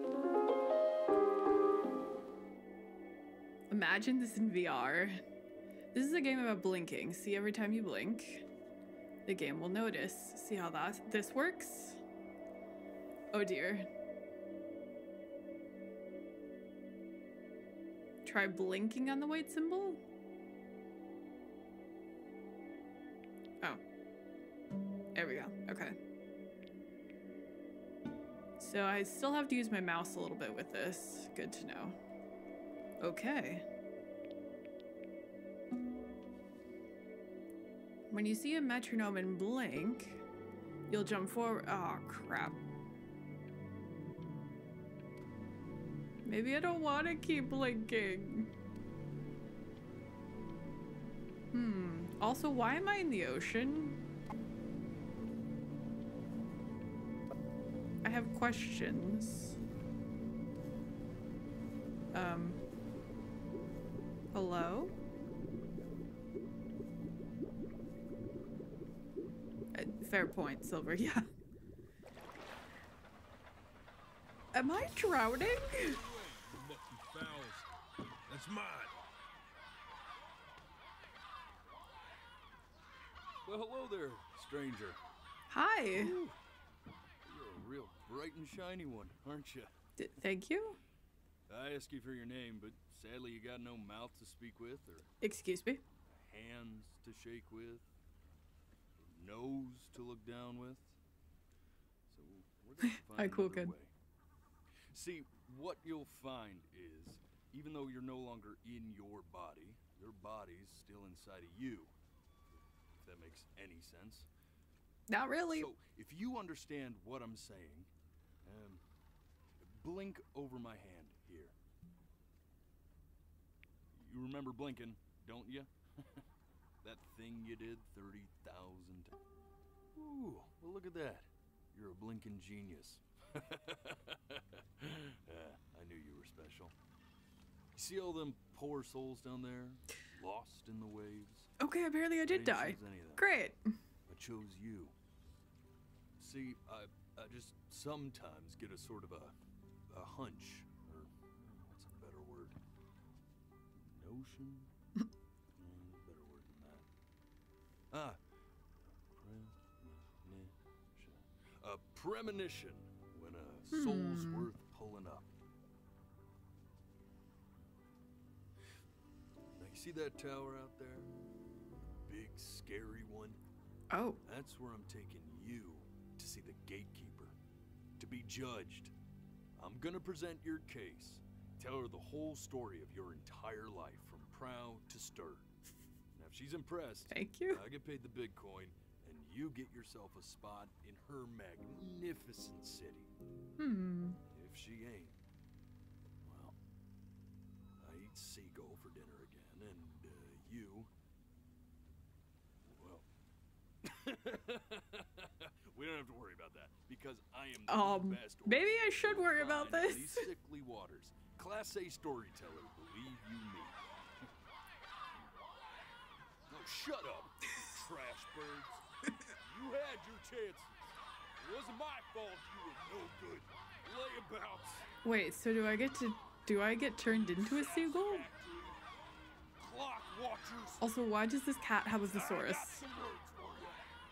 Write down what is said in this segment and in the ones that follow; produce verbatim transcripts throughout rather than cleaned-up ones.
Imagine this in V R. This is a game about blinking. See, every time you blink, the game will notice. See how that this works? Oh dear. Try blinking on the white symbol? Oh. There we go. Okay. So I still have to use my mouse a little bit with this. Good to know. Okay. When you see a metronome and blink, you'll jump forward. Oh, crap. Maybe I don't want to keep blinking. Hmm. Also, why am I in the ocean? I have questions. Um. Hello? Uh, fair point, Silver, yeah. Am I drowning? That's mine. Well, hello there, stranger. Hi. Ooh, you're a real bright and shiny one, aren't you? D thank you. I asked you for your name, but sadly you got no mouth to speak with, or excuse me, hands to shake with, or nose to look down with. So we're gonna find I cool another kid. way. See, what you'll find is, even though you're no longer in your body, your body's still inside of you. If that makes any sense. Not really. So, if you understand what I'm saying, um, blink over my hand here. You remember blinking, don't you? That thing you did thirty thousand times. Ooh, well look at that. You're a blinking genius. uh, I knew you were special. You see all them poor souls down there, lost in the waves? Okay, apparently I did die. Great. I chose you. See, I, I just sometimes get a sort of a, a hunch, or what's a better word? Notion? mm, better word than that. Ah, premonition. A premonition when a soul's Hmm. worth pulling up. Now you see that tower out there? Big, scary one? Oh. That's where I'm taking you to see the gatekeeper, to be judged. I'm gonna present your case, tell her the whole story of your entire life, from prow to stern. Now, if she's impressed, thank you. I get paid the big coin, and you get yourself a spot in her magnificent city. Hmm. If she ain't, well, I eat seagull for dinner again, and uh, you, well, we don't have to worry about that, because I am the Um, best. maybe I should worry about this. These sickly waters. Class A storyteller, believe you me. No, shut up, you trash birds. You had your chances. It wasn't my fault you were no good. Layabouts. Wait, so do I get to do I get turned into a seagull? Clock watchers. Also, why does this cat have a thesaurus? I got some words for you.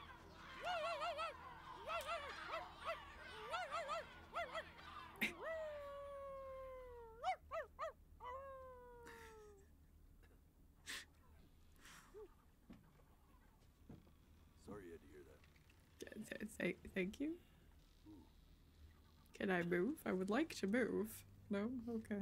Sorry you had to hear that. Say, thank you. Can I move? I would like to move. No? Okay.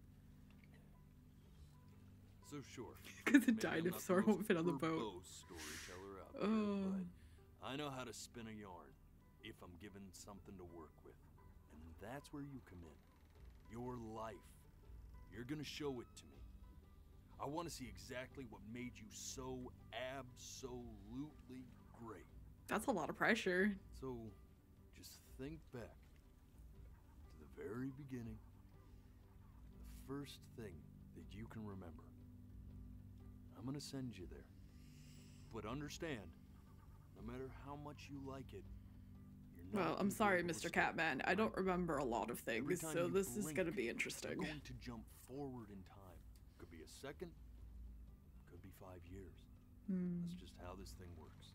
So sure. Because the maybe I'm not dinosaur the won't most fit on the boat. verbose storyteller out there, Oh. but I know how to spin a yarn if I'm given something to work with. And that's where you come in. Your life. You're gonna show it to me. I want to see exactly what made you so absolutely great. That's a lot of pressure. So, just think back to the very beginning. The first thing that you can remember. I'm gonna send you there. But understand, no matter how much you like it, you're Well, not I'm gonna be sorry, able to Mister stop Catman. you, I don't right? remember a lot of Every things, time so you this is gonna blink, be you're interesting. going to jump forward in time. Could be a second, could be five years. Hmm. That's just how this thing works.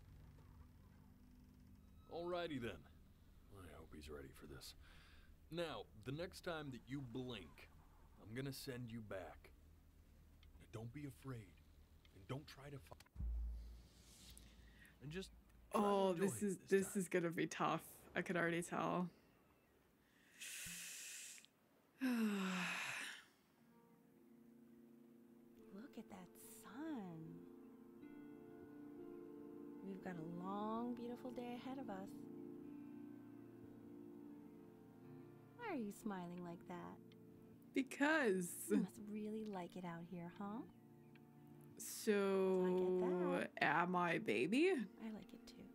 Alrighty then. I hope he's ready for this. Now, the next time that you blink, I'm gonna send you back. Now, don't be afraid, and don't try to fight. And just try to Oh, enjoy this it is this this time. is gonna be tough. I could already tell. Look at that sun. We've got a long, beautiful day ahead of us. Why are you smiling like that? Because. You must really like it out here, huh? So, am I baby? I like it too.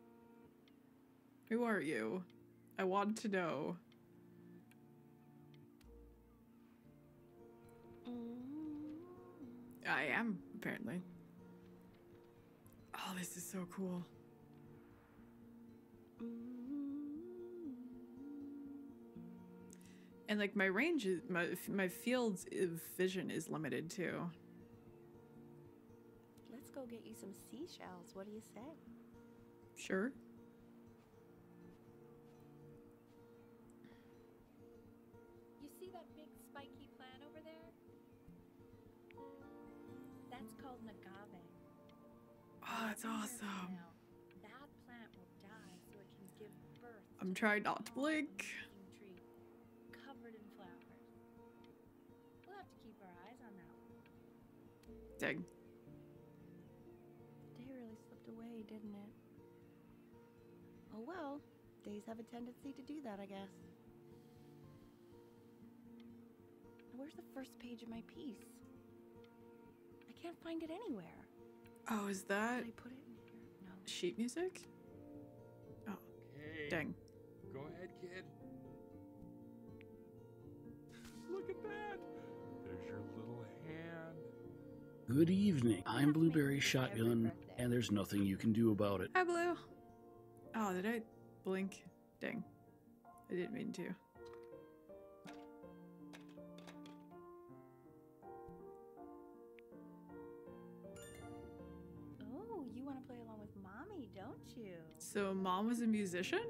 Who are you? I want to know. Mm-hmm. I am, apparently. Oh, this is so cool. And like my range is, my, my field of vision is limited too. Let's go get you some seashells. What do you say? Sure. You see that big spiky plant over there? That's called an agave. Oh, that's Ten years from awesome. now, that plant will die so it can give birth I'm to trying this not to tall, blink. amazing tree covered in flowers. We'll have to keep our eyes on that one. Dang. The day really slipped away, didn't it? Oh well, days have a tendency to do that, I guess. Where's the first page of my piece? I can't find it anywhere. Oh, is that Did I put it in here? No. sheet music? Oh, Okay. dang. Go ahead, kid. Look at that. There's your little hand. Good evening. I'm have to make Blueberry this every Shotgun, birthday. and there's nothing you can do about it. Hi, Blue. Oh, did I blink? Dang. I didn't mean to. Oh, you want to play along with Mommy, don't you? So, Mom was a musician?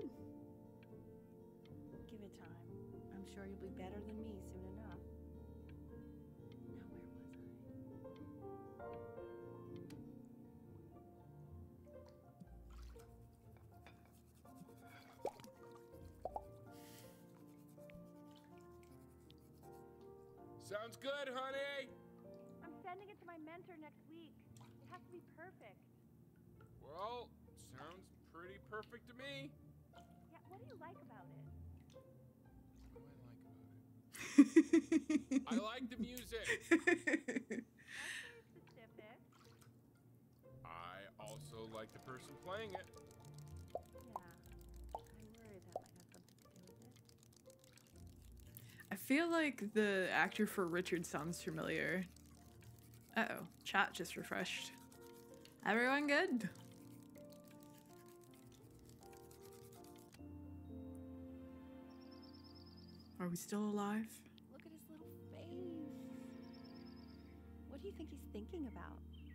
Give it time. I'm sure you'll be better than me soon enough. Now, where was I? Sounds good, honey. I'm sending it to my mentor next week. It has to be perfect. Well, sounds pretty perfect to me. Yeah, what do you like about it? What do I like about it? I like the music. That's very specific. I also like the person playing it. Yeah. I worry that might have something to do with it. I feel like the actor for Richard sounds familiar. Uh-oh, chat just refreshed. Everyone good? Are we still alive? Look at his little face. What do you think he's thinking about?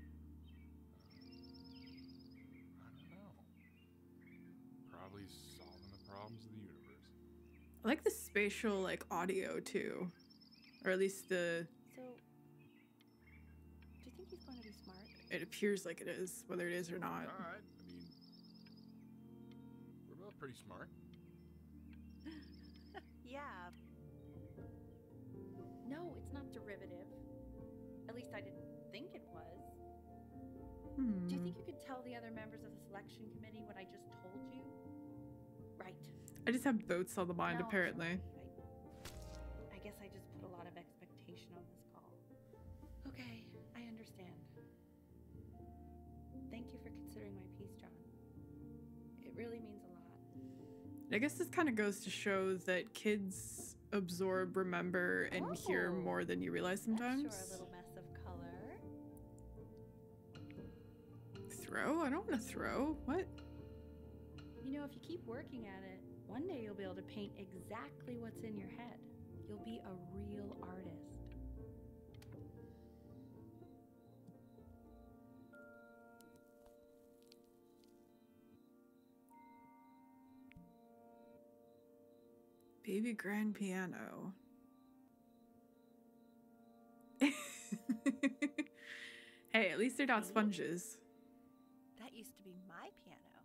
I don't know. Probably solving the problems of the universe. I like the spatial like audio too. Or at least the So, do you think he's going to be smart? it appears like it is, whether it is or not. All right. I mean, we're both pretty smart. Yeah. No, it's not derivative. At least I didn't think it was. Hmm. Do you think you could tell the other members of the selection committee what I just told you? Right. I just have boats on the mind Now I'm apparently. sorry. I, I guess I just put a lot of expectation on this call. Okay, I understand. Thank you for considering my piece, John. It really means a lot. I guess this kind of goes to show that kids absorb, remember, and hear Oh, more than you realize sometimes. That's sure a little mess of color. Throw? I don't want to throw. What? You know, if you keep working at it, one day you'll be able to paint exactly what's in your head. You'll be a real artist. Baby grand piano. Hey, at least they're not sponges. That used to be my piano.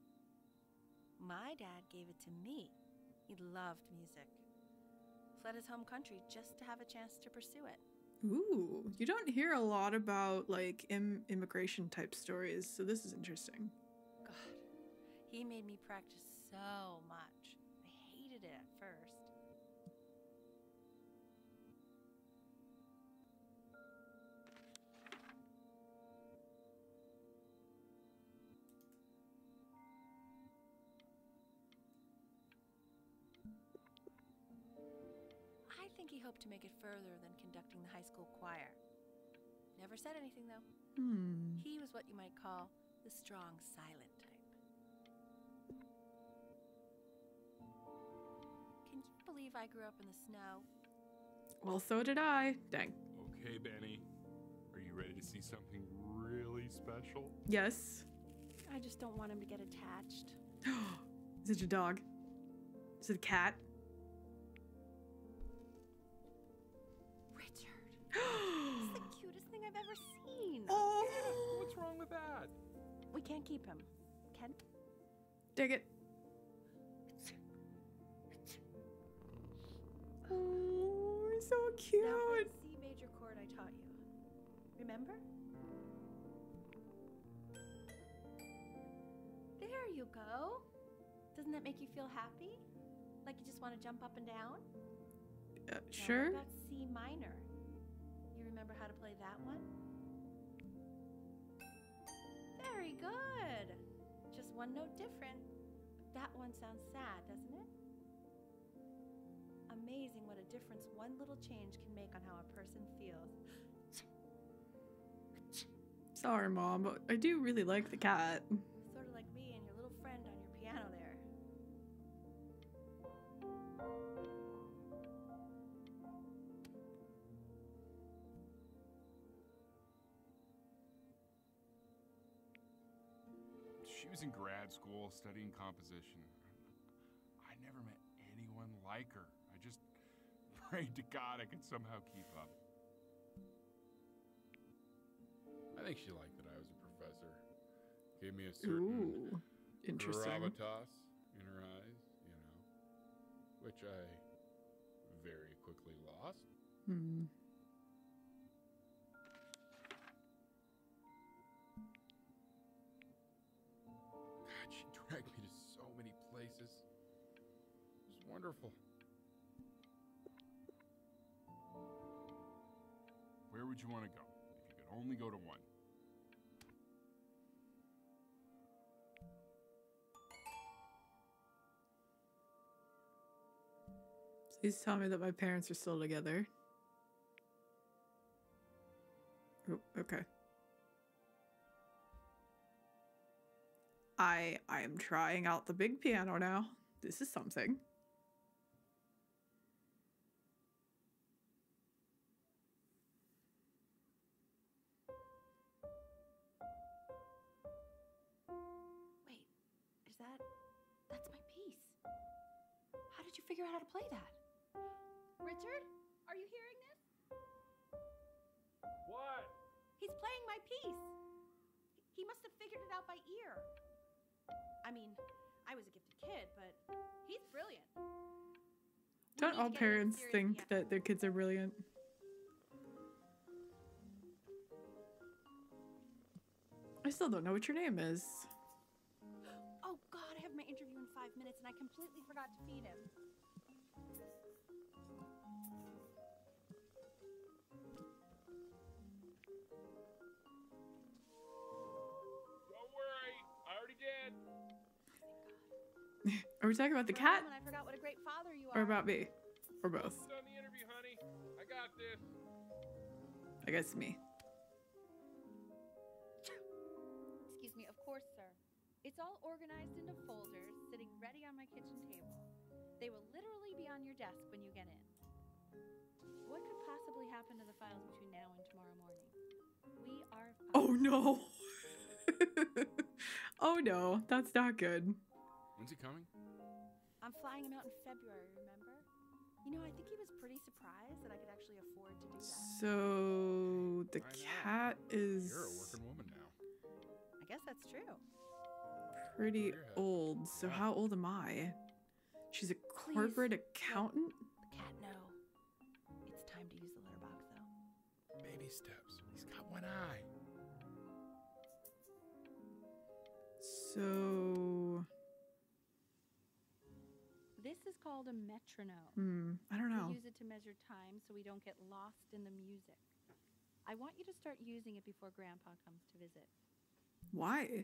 My dad gave it to me. He loved music. Fled his home country just to have a chance to pursue it. Ooh, you don't hear a lot about like Im- immigration type stories, so this is interesting. God, he made me practice so much. I hated it at first. I think he hoped to make it further than conducting the high school choir. Never said anything, though. Hmm. He was what you might call the strong, silent type. Can you believe I grew up in the snow? Well, so did I. Dang. Okay, Benny. Are you ready to see something really special? Yes. I just don't want him to get attached. Is it a dog? Is it a cat? Richard. This is the cutest thing I've ever seen. Oh, What's wrong with that? We can't keep him. Ken? dig it. Oh, he's so Now cute. play the C major chord I taught you. Remember? There you go. Doesn't that make you feel happy? Like you just want to jump up and down? Uh, Now sure. what about C minor? You remember how to play that one? Very good. Just one note different. But that one sounds sad, doesn't it? Amazing what a difference one little change can make on how a person feels. Sorry, Mom, but I do really like the cat. Sort of like me and your little friend on your piano there. She was in grad school studying composition. I never met anyone like her. I just prayed to God I could somehow keep up. I think she liked that I was a professor. Gave me a certain Ooh, interesting. gravitas in her eyes, you know, which I very quickly lost. Hmm. God, she dragged me to so many places. It was wonderful. Where would you want to go if you could only go to one? Please tell me that my parents are still together. Oh, okay. I I am trying out the big piano now. This is something. Wait, is that... That's my piece. How did you figure out how to play that? Richard, are you hearing this? What? He's playing my piece. He must have figured it out by ear. I mean, I was a gifted kid, but he's brilliant. We Don't need to all get him into parents serious think piano. that their kids are brilliant? I still don't know what your name is. Oh God, I have my interview in five minutes and I completely forgot to feed him. Don't worry, I already did. Are we talking about the For a cat moment, I forgot what a great father you or are. about me? Or both? Focus on the interview, honey. I got this. I guess me. Excuse me, of course, sir. It's all organized into folders, sitting ready on my kitchen table. They will literally be on your desk when you get in. What could possibly happen to the files between now and tomorrow morning? We are fine. Oh no. Oh no, that's not good. When's he coming? I'm flying him out in February, remember? You know, I think he was pretty surprised that I could actually afford to do that. So the I know. cat is You're a working woman now. I guess that's true. pretty Weird. old. So Yeah. how old am I? She's a corporate accountant? The cat, no. It's time to use the litter box, though. Baby steps. He's got one eye. So This is called a metronome. hmm, I don't know. We use it to measure time so we don't get lost in the music. I want you to start using it before Grandpa comes to visit. Why?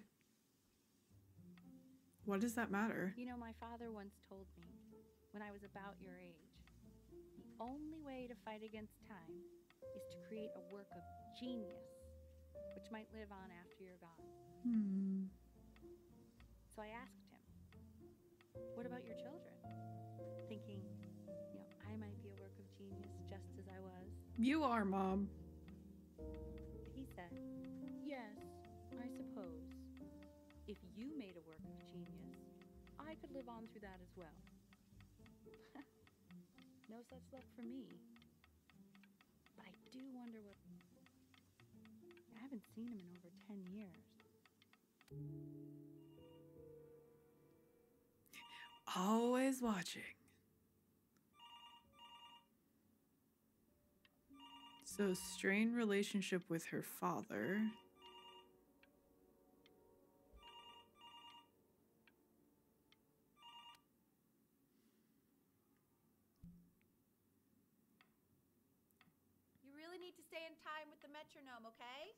What does that matter? You know, my father once told me, when I was about your age, the only way to fight against time is to create a work of genius, which might live on after you're gone. Hmm. So I asked him, what about your children? Thinking, you know, I might be a work of genius just as I was. You are, Mom. He said, yes, I suppose. If you made a work of genius, I could live on through that as well. No such luck for me. But I do wonder what... I haven't seen him in over ten years. Always watching. So, strained relationship with her father. You really need to stay in time with the metronome, okay?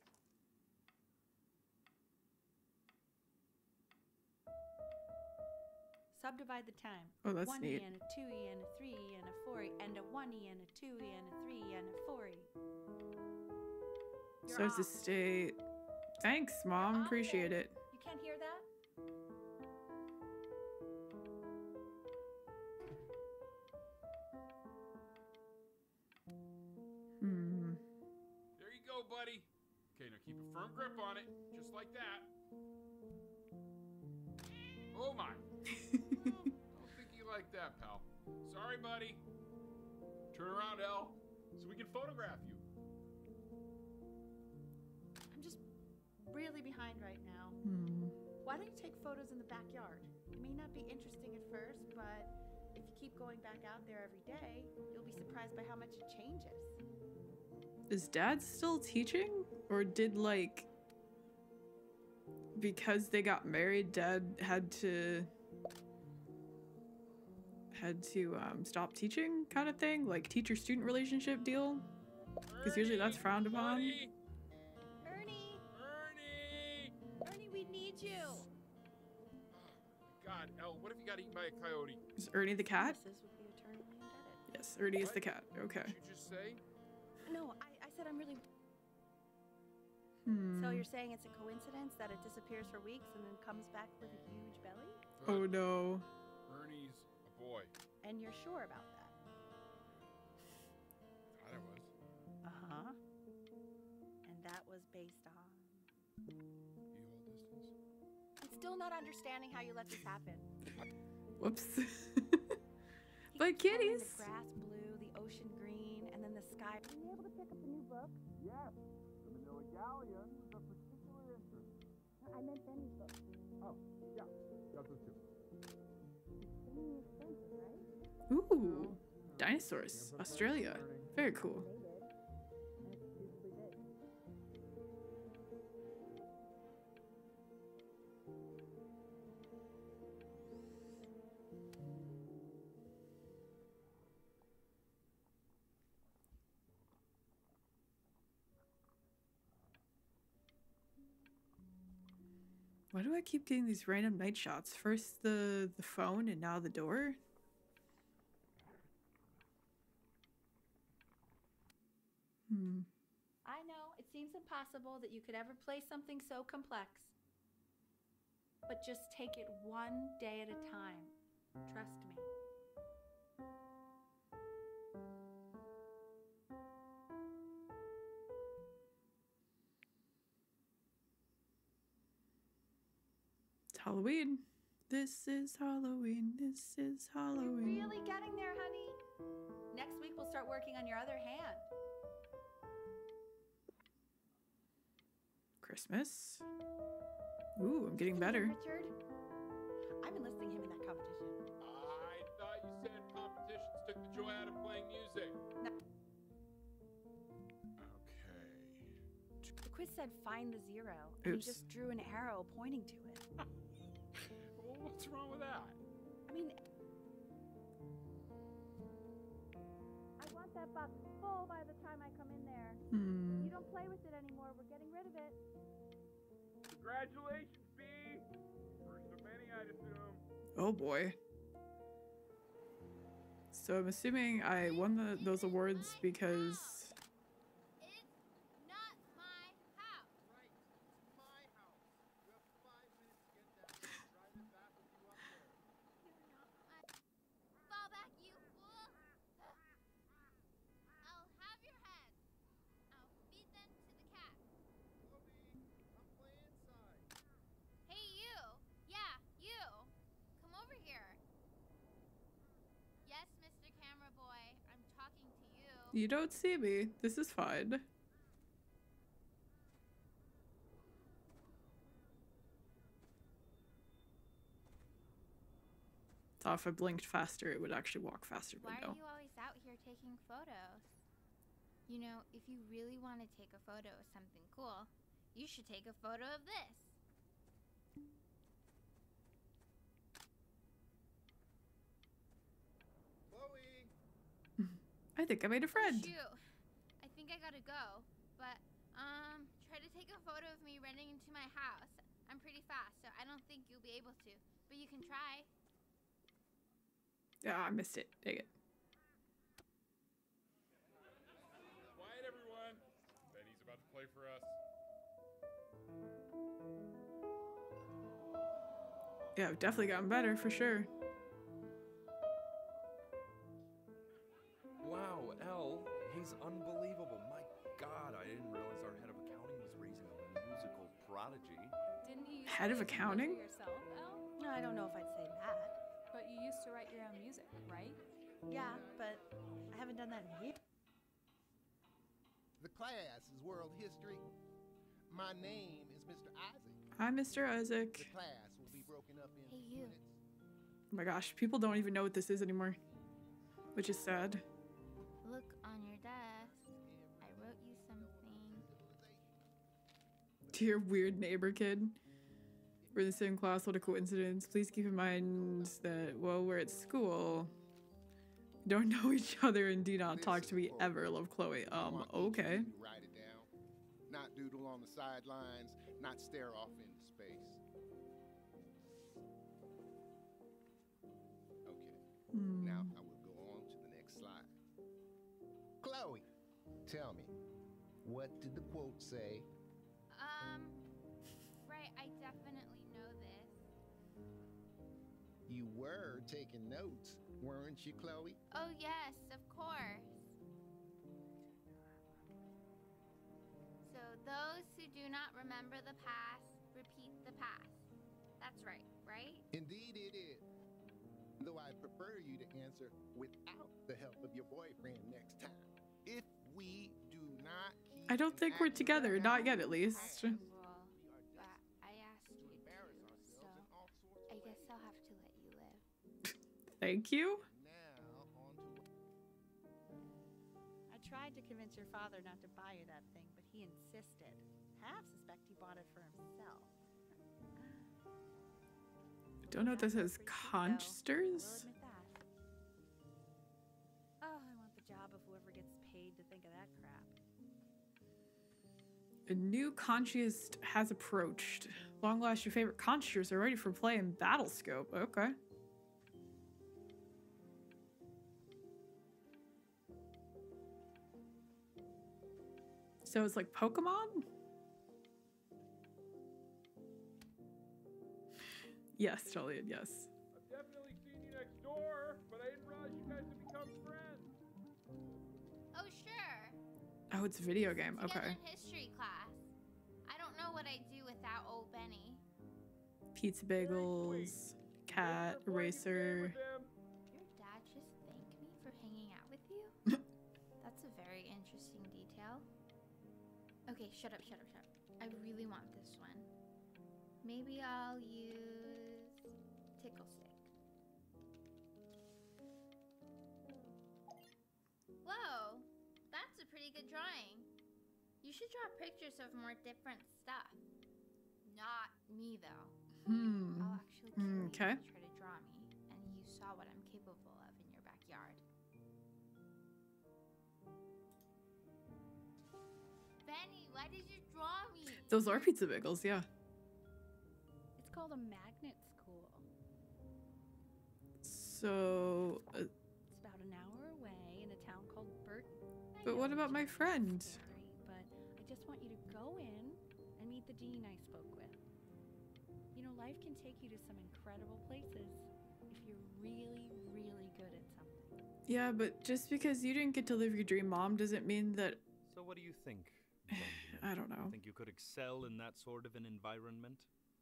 Subdivide the time. Oh, that's one neat. E and a two E and a three E and a four E and a one E and a two E and a three E and a four E. You're Starts to off. stay. Thanks, Mom. off, Appreciate Dad. it. You can't hear that? Hmm. There you go, buddy. Okay, now keep a firm grip on it, just like that. Oh my. Well, don't think you like that, pal. Sorry, buddy. Turn around, Elle, so we can photograph you. I'm just really behind right now. Hmm. Why don't you take photos in the backyard? It may not be interesting at first, but if you keep going back out there every day, you'll be surprised by how much it changes. Is Dad still teaching? Or did, like, because they got married, Dad had to had to um, stop teaching, kind of thing, like teacher-student relationship deal? Because usually that's Ernie, frowned upon. buddy. Ernie! Ernie! Ernie, we need you! God, Elle, what if you got eaten by a coyote? Is Ernie the cat? Promises would be eternally indebted. Yes, Ernie is What? the cat. Okay. Did you just say? No, I, I said I'm really... Hmm. So you're saying it's a coincidence that it disappears for weeks and then comes back with a huge belly? Oh no. Ernie's a boy. And you're sure about that? Thought I was. Uh-huh. And that was based on... You hold distance. I'm still not understanding how you let this happen. Whoops. He But keeps calling kitties. The grass blue, the ocean green, and then the sky. Are you able to pick up the new book? Yes, the Manila Galleon was of particular interest. I meant Benny's book. Oh, yeah, got those two. Extremely expensive, right? Ooh. Dinosaurs. Australia. Very cool. They did. And it's beautifully big. Why do I keep getting these random night shots? First the the phone and now the door? Hmm. I know, it seems impossible that you could ever play something so complex. but just take it one day at a time. Trust me. It's Halloween. This is Halloween. This is Halloween. You're really getting there, honey. Next week we'll start working on your other hand. Christmas. Ooh, I'm getting Listen better. here, Richard. I'm enlisting him in that competition. I thought you said competitions took the joy out of playing music. No. Okay. The quiz said find the zero, and he Oops. just drew an arrow pointing to it. Well, what's wrong with that? I mean, I want that box full by the time I come in there. Hmm. You don't play with it anymore. We're getting rid of it. Congratulations, B. First of many, I'd assume. Oh boy. So I'm assuming I won the, those awards because It's not my house. Right, it's my house. You have five minutes to get down there and drive it back with you up there. Fall back, you fool. I'll have your head. I'll feed them to the cat. Chloe, I'm playing inside. Hey, you. Yeah, you. Come over here. Yes, Mister Camera Boy. I'm talking to you. you don't see me. This is fine. Thought if I blinked faster, it would actually walk faster, but Why no. are you always out here taking photos? You know, if you really want to take a photo of something cool, you should take a photo of this. Chloe! I think I made a friend. Shoot. I think I gotta go. But, um, try to take a photo of me running into my house. I'm pretty fast, so I don't think you'll be able to. But you can try. Yeah, I missed it. Dang it. Quiet, everyone. Benny's about to play for us. Yeah, I've definitely gotten better for sure. Wow, Elle, he's unbelievable. My God, I didn't realize our head of accounting was raising a musical prodigy. Didn't you used Head to of write some accounting? music yourself, Elle? No, I don't know if I'd say that. But you used to write your own music, right? Yeah, but I haven't done that in years. The class is world history. My name is Mister Isaac. Hi, Mister The Isaac. class will be broken up into Hey, you. units. Oh my gosh, people don't even know what this is anymore, which is sad. Look on your desk. I wrote you something. Dear weird neighbor kid. We're in the same class, what a coincidence. Please keep in mind that while we're at school, we don't know each other and do not talk to me ever. Love, Chloe. I Um, want each of okay. you to write it down. Not doodle on the sidelines, not stare off into space. Okay. Hmm. Now I will go on to the next slide. Chloe, tell me, what did the quote say? Um, right, I definitely know this. You were taking notes, weren't you, Chloe? Oh, yes, of course. So, those who do not remember the past, repeat the past. That's right, right? Indeed it is. Though I prefer you to answer without the help of your boyfriend next time. If we do not keep I don't an think we're active together, record, not yet at least. Well, we are but I asked to you to, embarrass so ourselves in all sorts I of guess ways. I'll have to let you live. Thank you. Now on to I tried to convince your father not to buy you that thing, but he insisted. Half suspect he bought it for himself. Don't know what this is. Pretty sweet, though. I will Conchsters? admit that. Oh, I want the job of whoever gets paid to think of that crap. A new conchist has approached. Long last, your favorite conchsters are ready for play in Battlescope. Okay. So it's like Pokemon? Yes, Julian, yes. I've definitely seen you next door, but I didn't realize you guys had become friends. Oh, sure. Oh, it's a video game. Together Okay. in history class. I don't know what I'd do without old Benny. Pizza bagels, cat, eraser. Your dad just thanked me for hanging out with you? That's a very interesting detail. Okay, shut up, shut up, shut up. I really want this one. Maybe I'll use tickle stick. Whoa, that's a pretty good drawing. You should draw pictures of more different stuff. Not me, though. Hmm. I'll actually kill you if Okay. you try to draw me, and you saw what I'm capable of in your backyard. Benny, why did you draw me? Those are pizza bagels, yeah. It's called a magnet school. So, uh, It's about an hour away in a town called Burton. I but know what it's about my just friend? scary, but I just want you to go in and meet the dean I spoke with. You know, life can take you to some incredible places if you're really, really good at something. Yeah, but just because you didn't get to live your dream, Mom, doesn't mean that... So what do you think? Benjamin? I don't know. Think you could excel in that sort of an environment?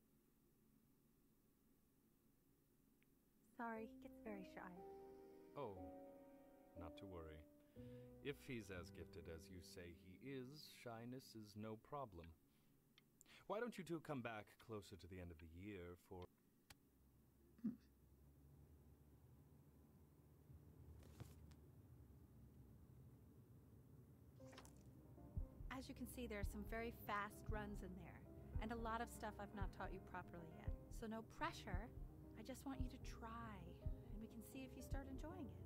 Sorry, he gets very shy. Oh, not to worry. If he's as gifted as you say he is, shyness is no problem. Why don't you two come back closer to the end of the year for... As you can see, there are some very fast runs in there, and a lot of stuff I've not taught you properly yet. So no pressure. I just want you to try, and we can see if you start enjoying it.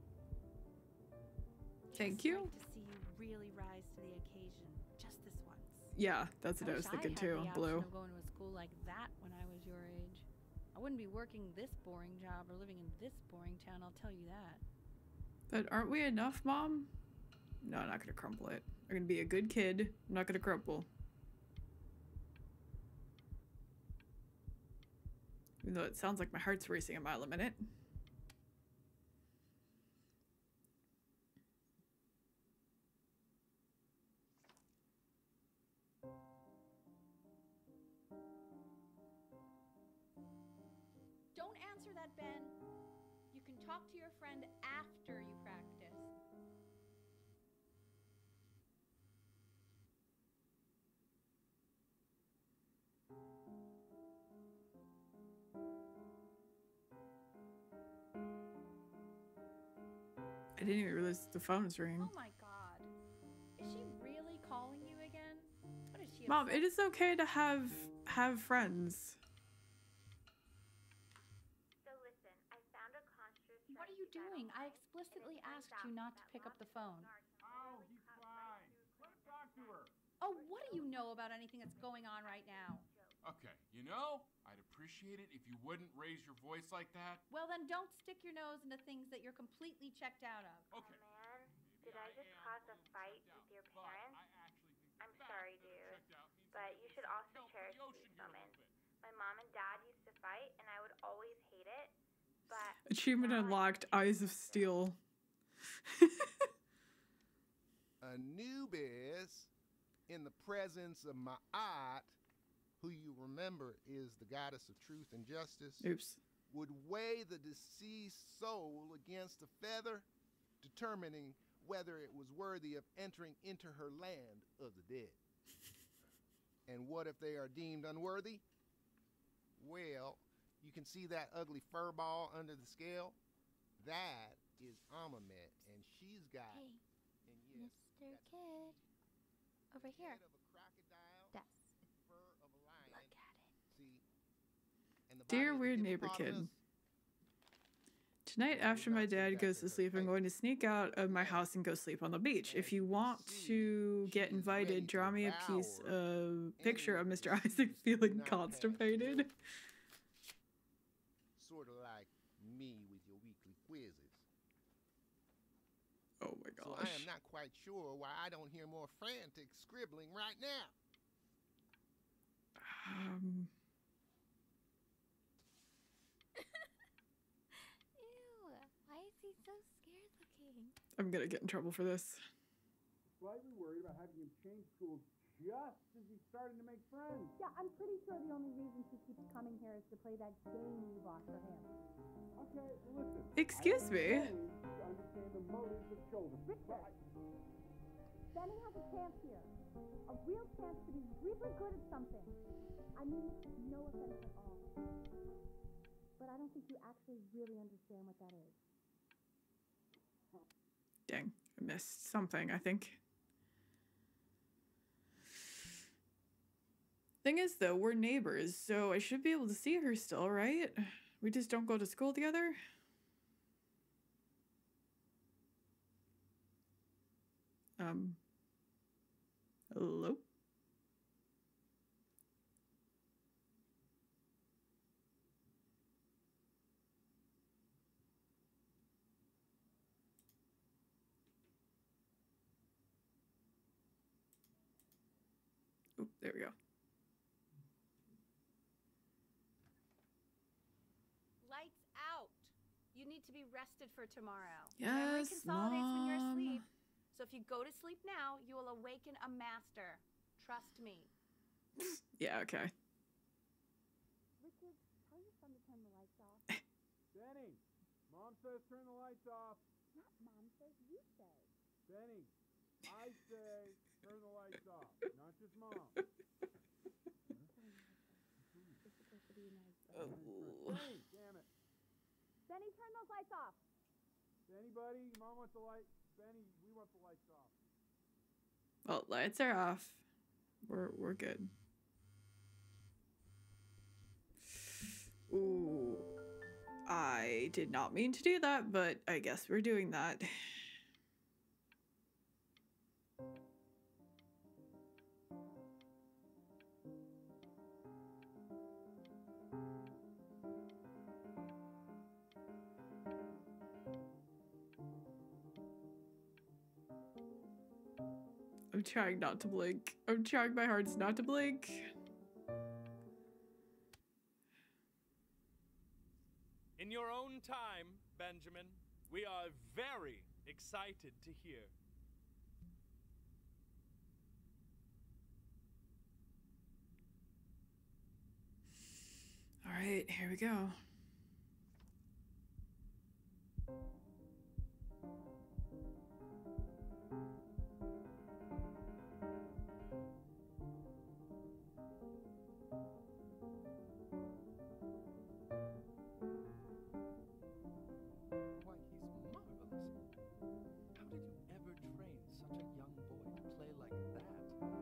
Thank Just you. like to see you really rise to the occasion, just this once. Yeah, that's what I, was wish thinking had too. the Blue. option of going to a school like that when I was your age. I wouldn't be working this boring job or living in this boring town, I'll tell you that. But aren't we enough, Mom? No, I'm not gonna crumple it. I'm gonna be a good kid. I'm not gonna crumple. Even though it sounds like my heart's racing a mile a minute. Don't answer that, Ben. You can talk to your friend after you practice. I didn't even realize the phone was ringing. Oh my god. Is she really calling you again? What is she? Mom, obsessed- it is okay to have have friends. So listen, I found a construct. What are you doing? I explicitly asked you not to pick up the phone. Oh, he's fine. Let him talk to her. Oh, what do you know about anything that's going on right now? Okay, you know, I'd appreciate it if you wouldn't raise your voice like that. Well, then don't stick your nose into things that you're completely checked out of. Okay. Man, Maybe did I just am cause a little fight checked with your out, but parents? I actually think the I'm fact sorry, that dude, checked out means but that you there's should some also help for cherish the these ocean here a moments. little bit. My mom and dad used to fight, and I would always hate it. But Achievement now I unlocked. appreciate Eyes of them steel. still. Anubis, in the presence of Ma'at, who you remember is the goddess of truth and justice, Oops. would weigh the deceased soul against a feather, determining whether it was worthy of entering into her land of the dead. And what if they are deemed unworthy? Well, you can see that ugly fur ball under the scale? That is Amamet, and she's got... Hey, and yes, Mister Kid. Over the here. head of a crocodile, Yes. fur of a lion. Look at it. See? And the Dear body of the weird neighbor kid. hippopotamus. Tonight after my dad goes to sleep, I'm going to sneak out of my house and go sleep on the beach. If you want to get invited, draw me a piece of picture of Mister Isaac feeling constipated. Sort of like me with your weekly quizzes. Oh my So I gosh. am not quite sure why I don't hear more frantic scribbling right now. Um, I'm gonna get in trouble for this. Slightly worried about having him change schools just as he's starting to make friends. Yeah, I'm pretty sure the only reason he keeps coming here is to play that game you bought for him. Okay, well, listen. Excuse me. I to understand the motives of children. Richard, Benny has a chance here. A real chance to be really good at something. I mean, no offense at all. But I don't think you actually really understand what that is. Dang, I missed something, I think. Thing is, though, we're neighbors, so I should be able to see her still, right? We just don't go to school together? Um. Hello? Oop, there we go. Lights out. You need to be rested for tomorrow. Yes, Memory consolidates when you're Mom. asleep. So if you go to sleep now, you will awaken a master. Trust me. Yeah, okay. Richard, tell your son to turn the lights off. Benny, Mom says turn the lights off. Not Mom says, you say. Benny, I say turn the lights off, not just Mom. It's supposed to be nice. Oh. Benny, damn it. Benny, turn those lights off. Benny, buddy, Mom wants the light. Benny, we want the lights off. Well, lights are off. We're we're good. Ooh. I did not mean to do that, but I guess we're doing that. I'm trying not to blink. I'm trying my hardest not to blink. In your own time, Benjamin, we are very excited to hear. All right, here we go. Why, he's marvelous. How did you ever train such a young boy to play like that?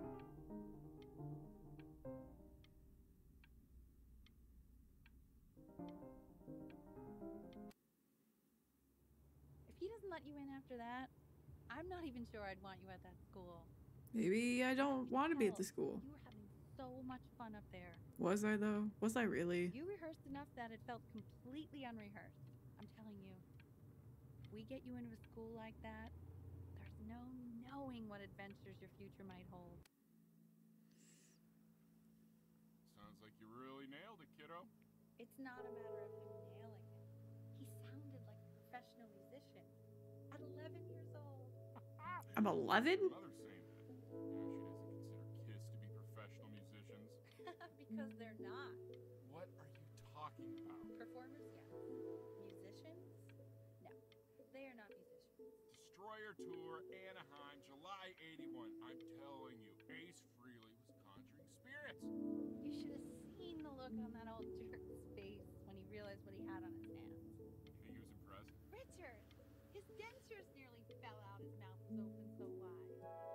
If he doesn't let you in after that, I'm not even sure I'd want you at that school. Maybe I don't want to be at the Hell, school. You were having so much fun up there. Was I, though? Was I really? You rehearsed enough that it felt completely unrehearsed. I'm telling you, if we get you into a school like that, there's no knowing what adventures your future might hold. Sounds like you really nailed it, kiddo. It's not a matter of him nailing it. He sounded like a professional musician at eleven years old. I'm eleven? Mother's saying that. Yeah, she doesn't consider kids to be professional musicians. Because they're not. What are you talking about? Performers, yes. Musicians? No, they are not musicians. Destroyer Tour, Anaheim, July eighty-one. I'm telling you, Ace Frehley was conjuring spirits. You should have seen the look on that old jerk's face when he realized what he had on his hands. You think he was impressed? Richard, his dentures nearly fell out. His mouth was open so wide.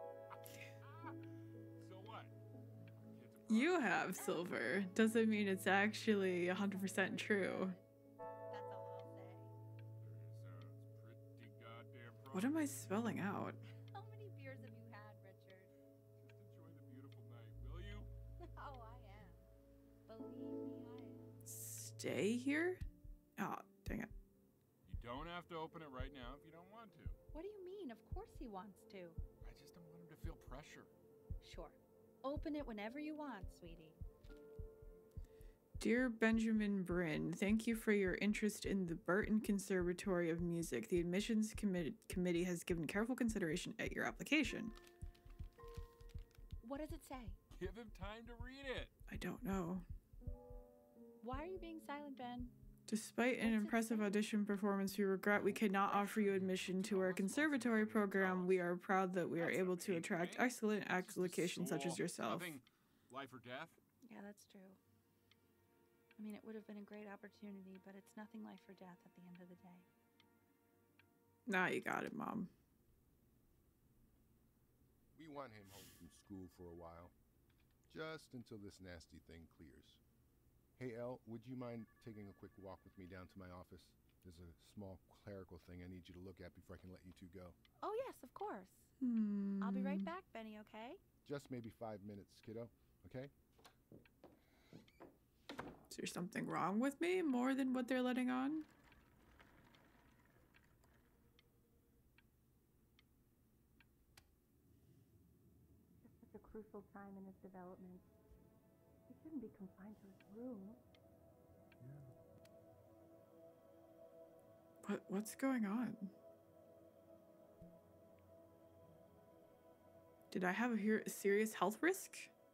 So what? Kids are You have silver. Doesn't mean it's actually one hundred percent true. That's all I'll say. Sounds pretty goddamn pro. What am I spelling out? How many beers have you had, Richard? Just enjoy the beautiful night, will you? Oh, I am. Believe me, I am. Stay here? Oh, dang it. You don't have to open it right now if you don't want to. What do you mean? Of course he wants to. I just don't want him to feel pressure. Sure. Open it whenever you want, sweetie. Dear Benjamin Bryn, thank you for your interest in the Burton Conservatory of Music. The admissions commi- committee has given careful consideration at your application. What does it say? Give him time to read it. I don't know. Why are you being silent, Ben? Despite an What's it impressive say? audition performance, we regret we cannot offer you admission to our conservatory program. We are proud that we are That's able not to me, attract right? excellent applications such as School. yourself. Nothing life or death. Yeah, that's true. I mean, it would have been a great opportunity, but it's nothing life or death at the end of the day. Now you got it, Mom. We want him home from school for a while. Just until this nasty thing clears. Hey, Elle, would you mind taking a quick walk with me down to my office? There's a small clerical thing I need you to look at before I can let you two go. Oh, yes, of course. Hmm. I'll be right back, Benny, okay? Just maybe five minutes, kiddo, okay? Is there something wrong with me more than what they're letting on? Just such a crucial time in his development. He shouldn't be confined to his room. What what's going on? Did I have a, here, a serious health risk?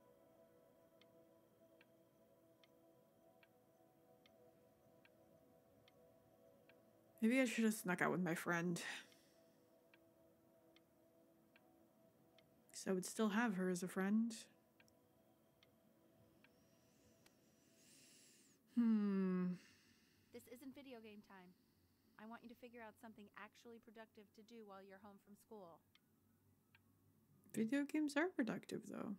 Maybe I should have snuck out with my friend. Because I would still have her as a friend. Hmm. This isn't video game time. I want you to figure out something actually productive to do while you're home from school. Video games are productive, though.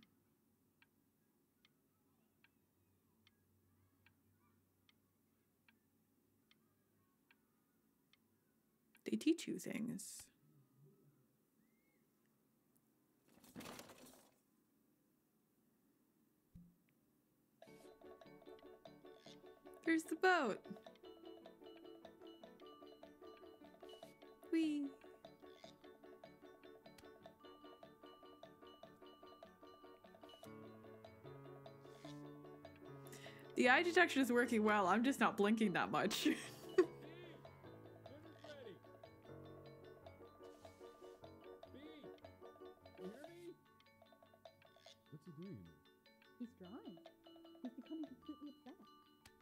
They teach you things. Here's the boat. Whee! The eye detection is working well. I'm just not blinking that much. What's he doing? He's drawing. He's becoming completely obsessed.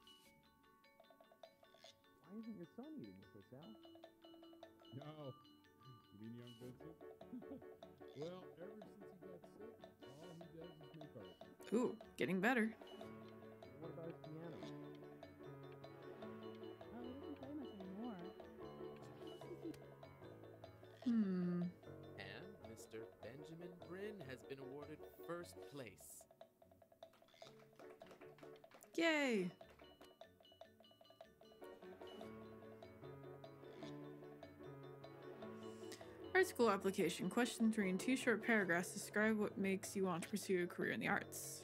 Why isn't your son eating with us, Al? No. You mean young Vincent? Well, ever since he got sick, all he does is make art. Ooh, getting better. What about his piano? Oh, he doesn't play much anymore. Hmm. And Mister Benjamin Bryn has been awarded first place. Yay! Art school application. Question three in two short paragraphs. Describe what makes you want to pursue a career in the arts.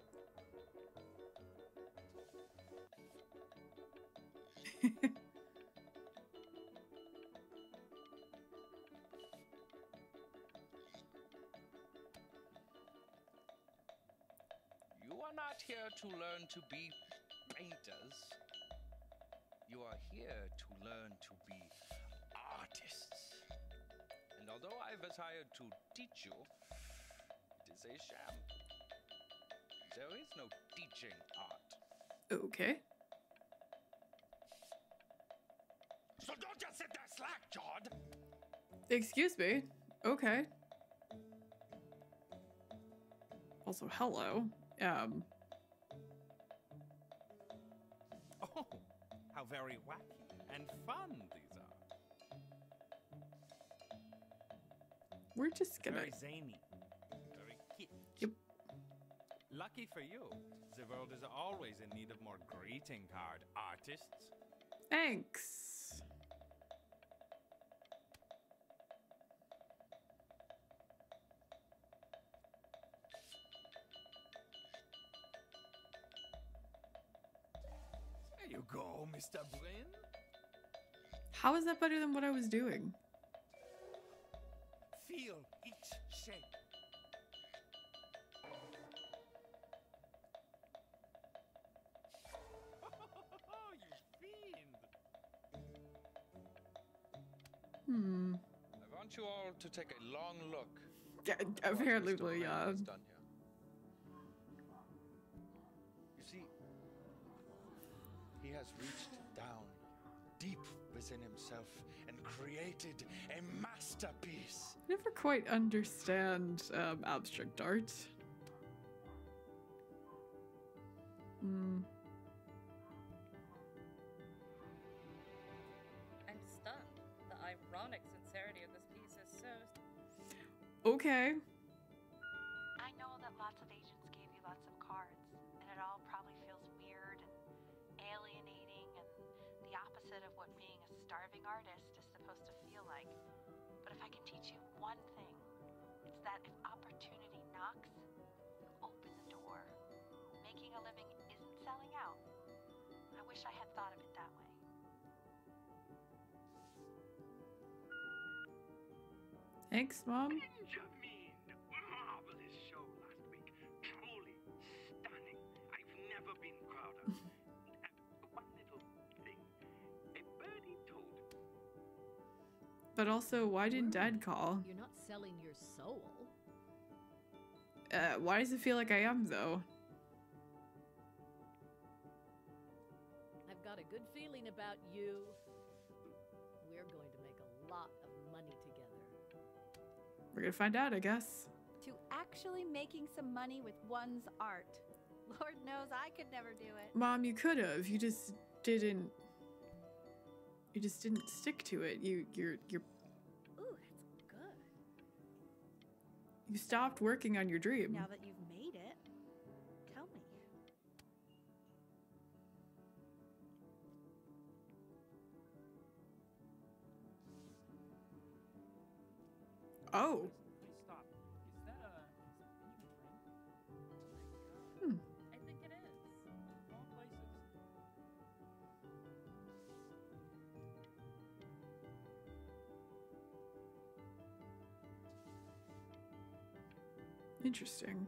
You are not here to learn to be painters. You are here to learn to be artists. And although I've hired to teach you, it is a sham. There is no teaching art. Okay. So don't just sit there slack-jawed. Excuse me. Okay. Also, hello. Um. Oh, how very wacky and fun these are. We're just gonna. Very zany. Very kitsch. Yep. Lucky for you, the world is always in need of more greeting card artists. Thanks. There you go, Mister Bryn. How is that better than what I was doing? Feel each shape. Hmm. I want you all to take a long look. Yeah, at what apparently, Mister Wren yeah. has done here. You see, he has reached down deep within himself and created a masterpiece. I never quite understand um, abstract art. Hmm. I'm stunned. The ironic sincerity of this piece is so... Okay. I know that lots of agents gave you lots of cards, and it all probably feels weird and alienating and the opposite of what being a starving artist is supposed to feel like. But if I can teach you one thing, it's that if opportunity knocks, you open the door. Making a living isn't selling out. I wish I had thought of it that way. Thanks, Mom. Benjamin! Marvelous show last week. Truly stunning. I've never been prouder. And one little thing. A birdie told me. But also, why didn't Dad call? You're not selling your soul. Uh, why does it feel like I am, though? I've got a good feeling about you. We're going to make a lot of money together. We're gonna find out, I guess. To actually making some money with one's art. Lord knows I could never do it. Mom, you could have. You just didn't. You just didn't stick to it. You, you're, you're. Ooh, that's good. You stopped working on your dream. Now that you've made it, tell me. Oh. Please stop. Is that a Hmm. I think it is. all places? Interesting.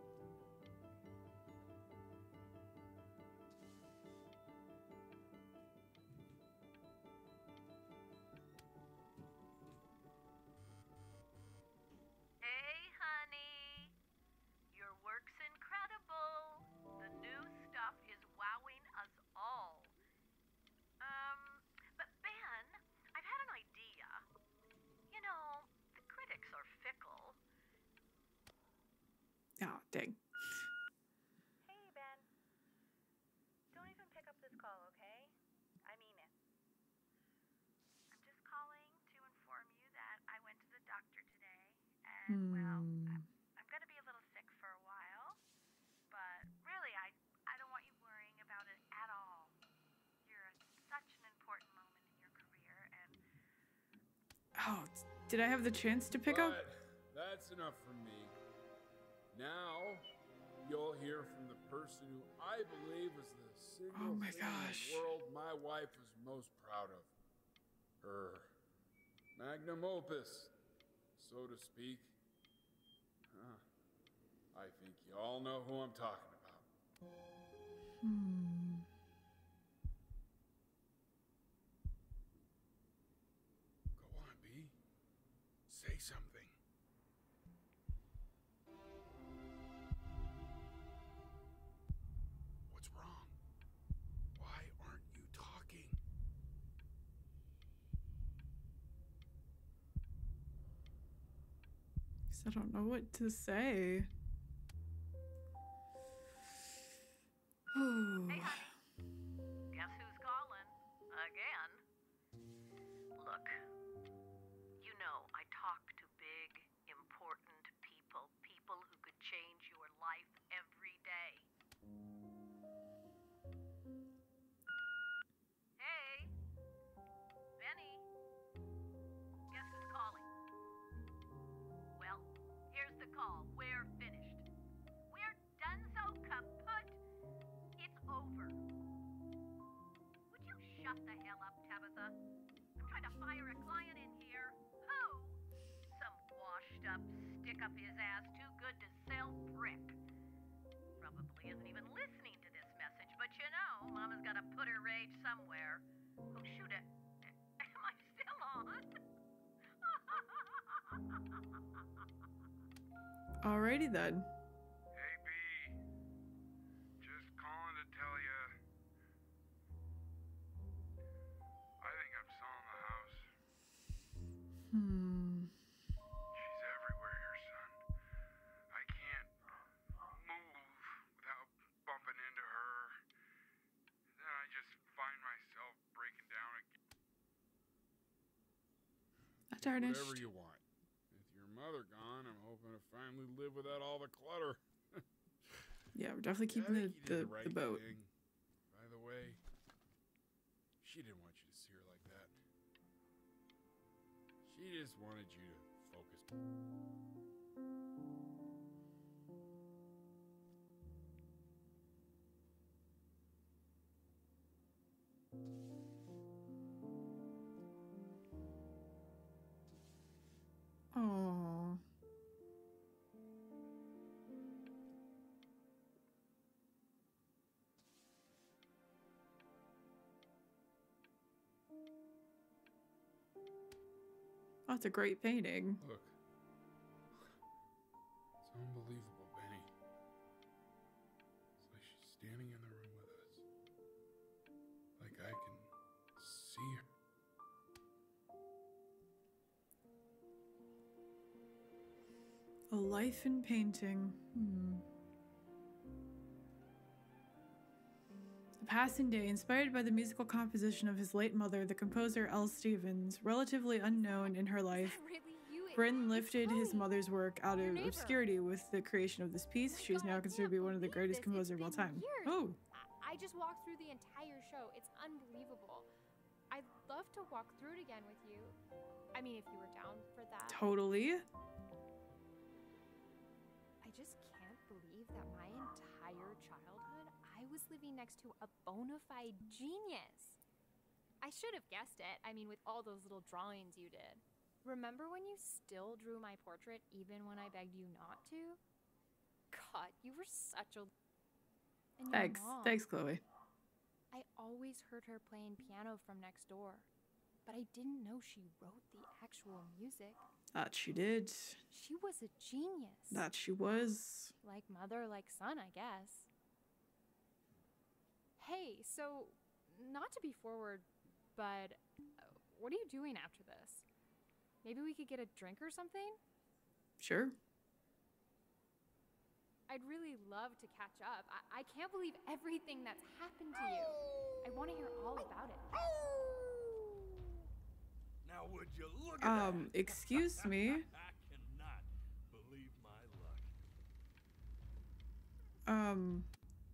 Hey, honey. Your work's incredible. The new stuff is wowing us all. Um, but Ben, I've had an idea. You know, the critics are fickle. Oh, dang. Hey, Ben. Don't even pick up this call, okay? I mean it. I'm just calling to inform you that I went to the doctor today, and, well, I'm, I'm gonna be a little sick for a while, but really, I, I don't want you worrying about it at all. You're at such an important moment in your career, and... Oh, did I have the chance to pick up? But that's enough from me. Now, you'll hear from the person who I believe was the single Oh my thing gosh. in the world my wife was most proud of. Her magnum opus, so to speak. Huh. I think you all know who I'm talking about. Hmm. Go on, B. Say something. What's wrong? Why aren't you talking? I don't know what to say. Hey, honey. Guess who's calling? Again. Look, you know I talk to big, important people. People who could change your life every day. Hey. Benny. Guess who's calling? Well, here's the call. We're finished. We're done so kaput. It's over. Would you shut the hell up, Tabitha? I'm trying to fire a client in here. Who? Some washed up, stick up his ass, too good to sell prick. Probably isn't even listening to this message, but you know, Mama's gotta put her rage somewhere. Oh, shoot it. Am I still on? Alrighty then. Hey, B. Just calling to tell you. I think I'm selling the house. Hmm. She's everywhere here, son. I can't move without bumping into her. Then I just find myself breaking down again. Tarnished. Whatever you want. With your mother gone, I'm hoping to finally live without all the clutter. Yeah, we're definitely Yeah, I keeping think the, you did the, the right the boat. thing. By the way, she didn't want you to see her like that. She just wanted you to focus. Oh. That's a great painting. Look. It's unbelievable, Benny. It's like she's standing in the room with us. Like I can see her. A life in painting. Hmm. A passing day, inspired by the musical composition of his late mother, the composer Elle Stevens, relatively unknown in her life. Bryn lifted his mother's work out of obscurity with the creation of this piece. She is now considered to be one of the greatest composers of all time. Oh. I just walked through the entire show. It's unbelievable. I'd love to walk through it again with you. I mean, if you were down for that. Totally. I just can't believe that my entire childhood, I was living next to a bona fide genius. I should have guessed it. I mean, with all those little drawings you did. Remember when you still drew my portrait even when I begged you not to? God, you were such a... And your Thanks. mom, Thanks, Chloe. I always heard her playing piano from next door, but I didn't know she wrote the actual music. That she did. She was a genius. That she was. Like mother, like son, I guess. Hey, so, not to be forward, but uh, what are you doing after this? Maybe we could get a drink or something? Sure. I'd really love to catch up. I, I can't believe everything that's happened to you. I want to hear all about it. Now would you look at Um, that? excuse me. I cannot believe my luck. Um.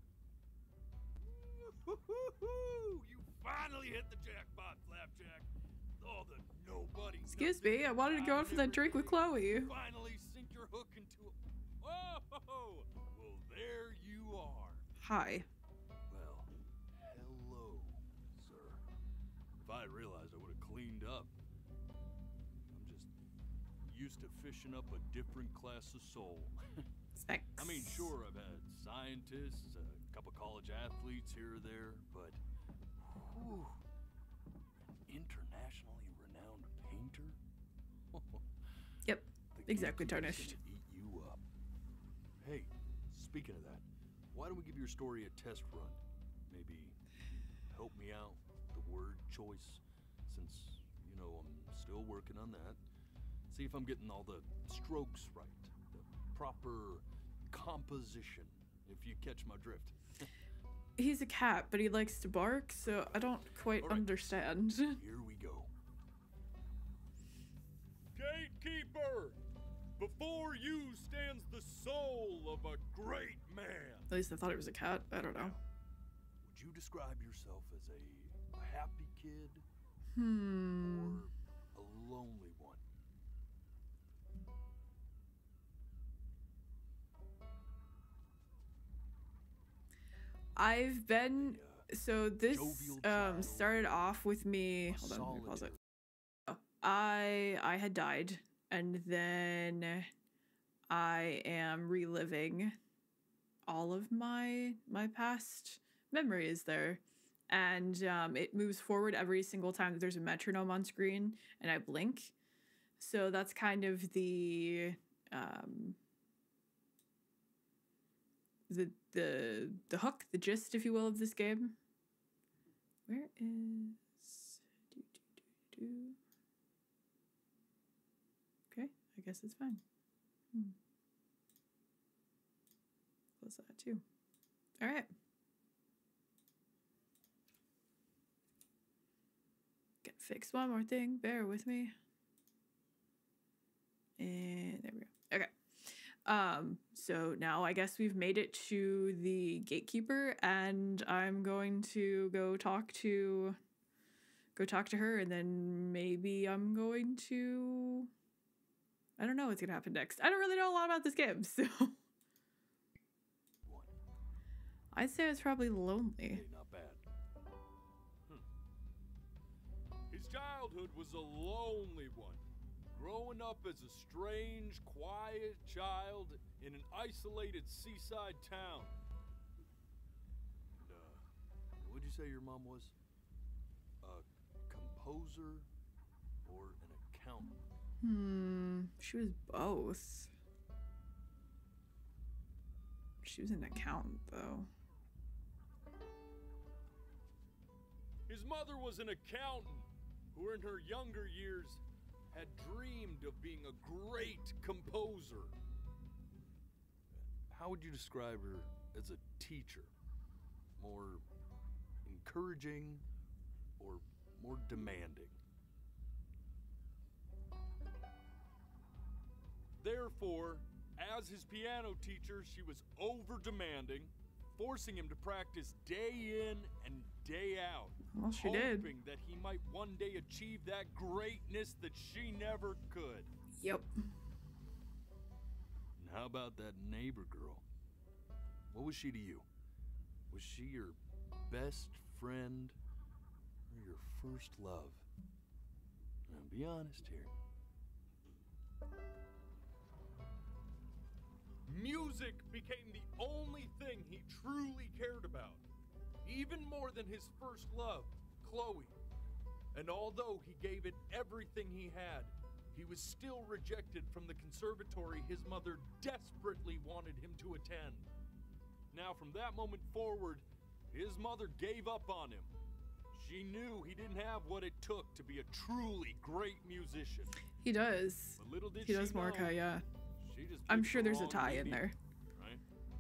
You finally hit the jackpot, Flapjack. Oh, the nobody. Excuse me, I wanted to go out for that drink with Chloe. Finally sink your hook into a... Oh, well, there you are. Hi. Well, hello, sir. If I had realized, I would have cleaned up. I'm just used to fishing up a different class of soul. Thanks. I mean, sure, I've had scientists, a couple college athletes here or there, but whew, an internationally renowned painter? Yep, exactly, Tarnished. Eat you up. Hey, speaking of that, why don't we give your story a test run? Maybe help me out with the word choice, since, you know, I'm still working on that. See if I'm getting all the strokes right, the proper composition, if you catch my drift. He's a cat, but he likes to bark, so I don't quite right. understand. Here we go. Gatekeeper! Before you stands the soul of a great man. At least I thought it was a cat. I don't know. Would you describe yourself as a, a happy kid? Hmm. Or a lonely one? I've been so this um started off with me. Hold on, let me pause it. I I had died, and then I am reliving all of my my past memories there, and um, it moves forward every single time that there's a metronome on screen, and I blink. So that's kind of the um, the the the hook, the gist, if you will, of this game. Where is? Do, do, do, do. Okay, I guess it's fine. Hmm. Close that too. All right. Gotta fix one more thing. Bear with me. And there we go. Okay. Um, so now I guess we've made it to the gatekeeper, and I'm going to go talk to go talk to her, and then maybe I'm going to I don't know what's gonna happen next. I don't really know a lot about this game, so I'd say it's probably lonely. Hey, not bad. Hmm. His childhood was a lonely one. Growing up as a strange, quiet child in an isolated seaside town. And, uh, what'd you say your mom was? A composer or an accountant? Hmm. She was both. She was an accountant, though. His mother was an accountant who, in her younger years, had dreamed of being a great composer. How would you describe her as a teacher? More encouraging or more demanding? Therefore, as his piano teacher, she was over-demanding, forcing him to practice day in and day out. Well, she hoping did. Hoping that he might one day achieve that greatness that she never could. Yep. And how about that neighbor girl? What was she to you? Was she your best friend or your first love? Now, be honest here. Music became the only thing he truly cared about, even more than his first love, Chloe. And although he gave it everything he had, he was still rejected from the conservatory his mother desperately wanted him to attend. Now, from that moment forward, his mother gave up on him. She knew he didn't have what it took to be a truly great musician. He does. But little did he does, she know, Morka, yeah. She just I'm picked sure the there's a wrong tie in baby, there. Right?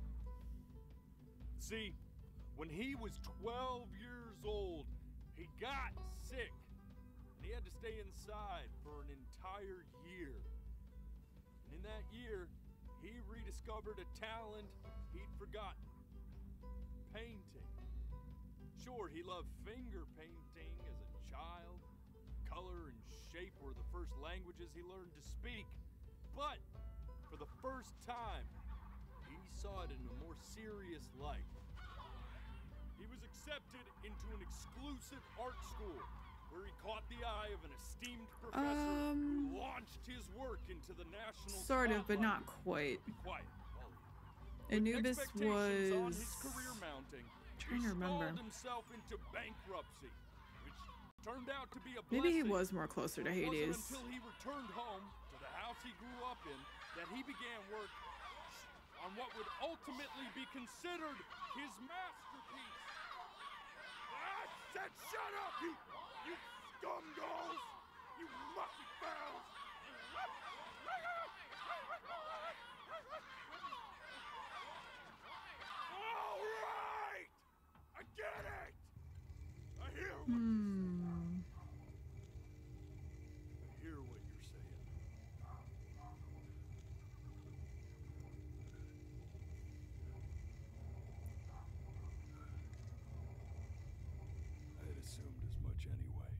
See, when he was twelve years old, he got sick. And he had to stay inside for an entire year. And in that year, he rediscovered a talent he'd forgotten. Painting. Sure, he loved finger painting as a child. Color and shape were the first languages he learned to speak. But for the first time, he saw it in a more serious light. He was accepted into an exclusive art school where he caught the eye of an esteemed professor Um, who launched his work into the national Sort of, but spotlight. not quite. Be quiet. Anubis Expectations on was... his career mounting, trying to he remember. stalled himself into bankruptcy, which turned out to be a Maybe he blessing. was more closer to It wasn't Hades. until he returned home to the house he grew up in that he began work on what would ultimately be considered his masterpiece. I said shut up, you, you scumdolls! You mucky fowls! All right! I get it! I hear what Hmm. I hear what you're saying. I had assumed as much anyway.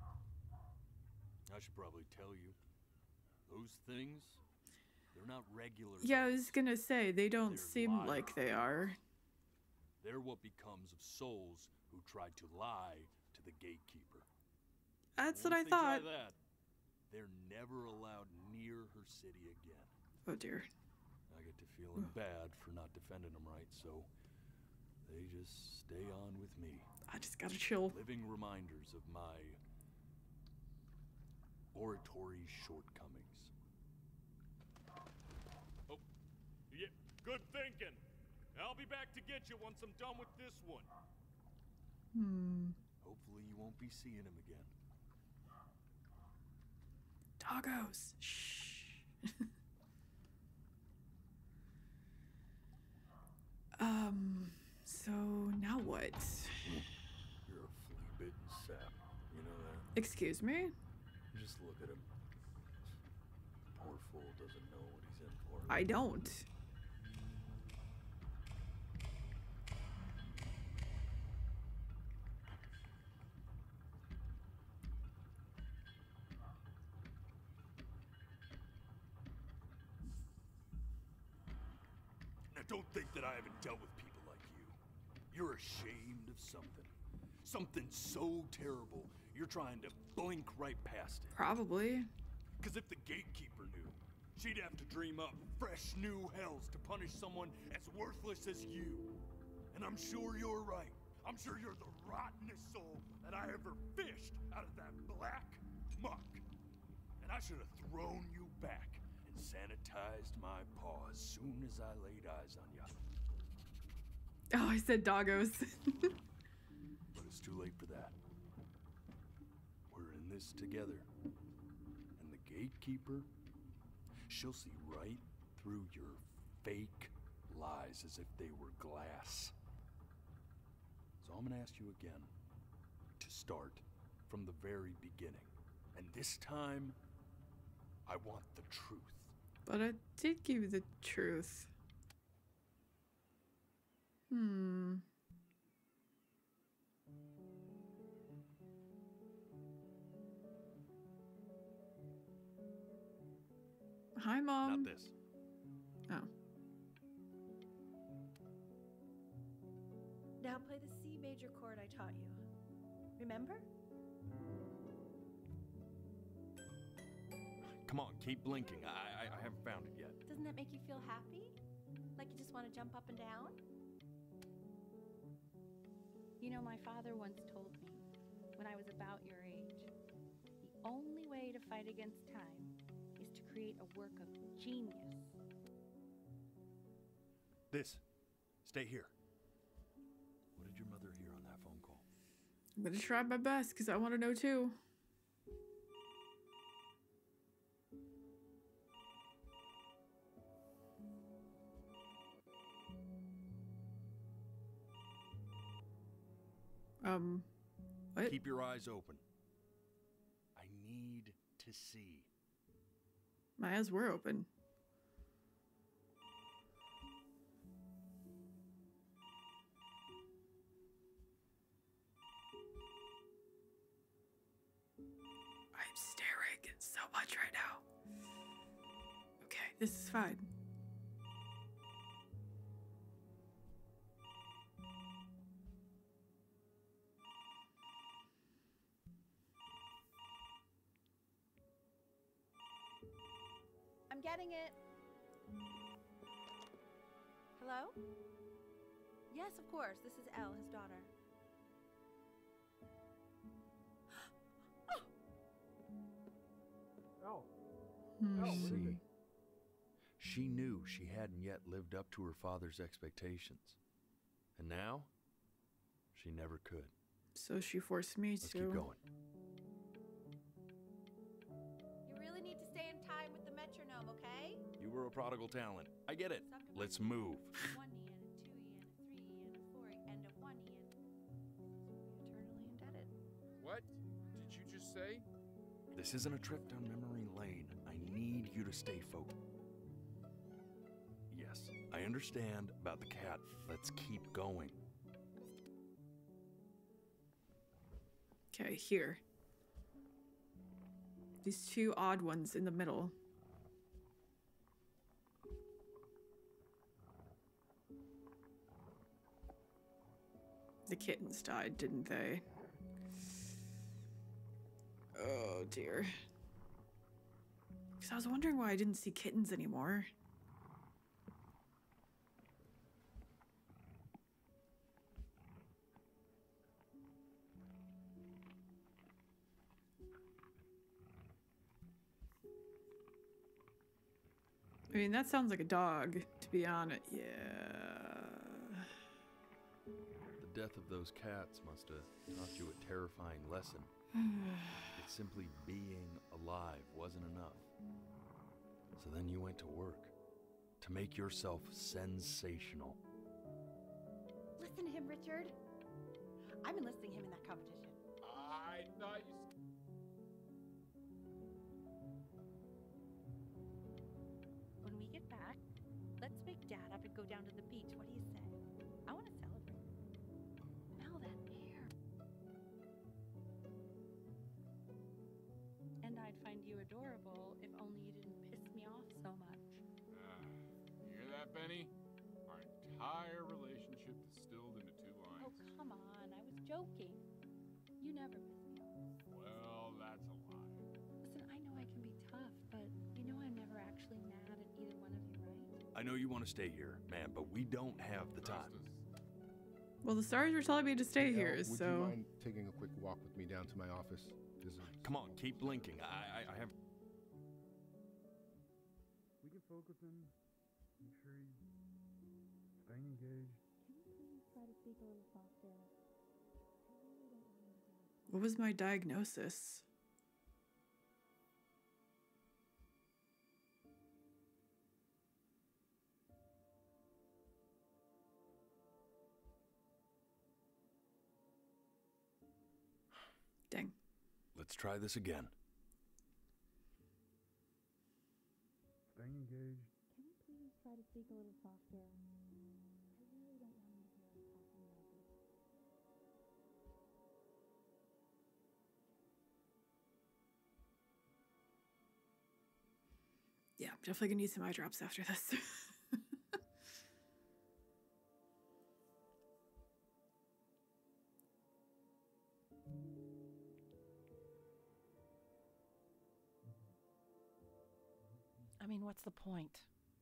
I should probably tell you, those things, they're not regular. Yeah, I was gonna say, they don't They're seem liars. like they are. They're what becomes of souls who tried to lie to the gatekeeper. That's Once what I they thought. Try that, they're never allowed near her city again. Oh dear. I get to feeling bad for not defending them right, so they just stay on with me. I just gotta chill. Living reminders of my oratory shortcomings. Oh, yeah, good thinking. I'll be back to get you once I'm done with this one. Hmm. Hopefully you won't be seeing him again. Doggos. Shh. um. So now what? You're a flea-bitten sap. You know that? Excuse me? Just look at him. Poor fool doesn't know what he's in for. I don't. Now don't think that I haven't dealt with people like you. You're ashamed of something. Something so terrible, you're trying to blink right past it. Probably. Because if the gatekeeper knew, she'd have to dream up fresh new hells to punish someone as worthless as you. And I'm sure you're right. I'm sure you're the rottenest soul that I ever fished out of that black muck. And I should have thrown you back and sanitized my paw as soon as I laid eyes on you. Oh, I said doggos. But it's too late for that. We're in this together. And the gatekeeper, she'll see right through your fake lies as if they were glass. So I'm gonna ask you again to start from the very beginning. And this time, I want the truth. But I did give you the truth. Hmm. Hi, Mom. Not this. Oh. Now play the C major chord I taught you. Remember? Come on, keep blinking. I, I, I haven't found it yet. Doesn't that make you feel happy? Like you just want to jump up and down? You know, my father once told me, when I was about your age, the only way to fight against time is to create a work of genius. This. Stay here. What did your mother hear on that phone call? I'm gonna try my best because I want to know too. Um, what? Keep your eyes open. I need to see. My eyes were open. I'm staring so much right now. Okay, this is fine. I'm getting it. Hello? Yes, of course. This is Elle, his daughter. Oh. Hmm. Oh, what is it? She knew she hadn't yet lived up to her father's expectations. And now, she never could. So she forced me Let's to. keep going. You really need to stay in time with the metronome, okay? You were a prodigal talent. I get it. Let's move. One yen, a two yen, a three yen, a four yen, and a one yen. Eternally indebted. What did you just say? This isn't a trip down memory lane. I need you to stay focused. Yes, I understand about the cat. Let's keep going. Okay, here. These two odd ones in the middle. The kittens died, didn't they? Oh dear. Because I was wondering why I didn't see kittens anymore. I mean, that sounds like a dog, to be honest. Yeah. death of those cats must have taught you a terrifying lesson. That simply being alive wasn't enough. So then you went to work to make yourself sensational. Listen to him, Richard. I'm enlisting him in that competition. I thought you. When we get back, let's wake Dad up and go down to the beach. What do you say? I want to celebrate. Smell that air. And I'd find you adorable if only you didn't piss me off so much. Uh, you hear that, Benny? Our entire relationship distilled into two lines. Oh, come on. I was joking. You never piss me off. Well, that's a lie. Listen, I know I can be tough, but you know I'm never actually mad at either one of you, right? I know you want to stay here, man, but we don't have the time. Well, the stars were telling me to stay Hey, here, Al, would so. you mind taking a quick walk with me down to my office? There's a- Come on, keep blinking. I, I, I have. We can focus him. Make sure he's staying engaged. Can you please try to speak a little softer? What was my diagnosis? Dang. Let's try this again. Staying engaged. Can you please try to speak a little softer? I really don't want him to hear us talking like this. Yeah, I'm definitely gonna need some eye drops after this. I mean, what's the point?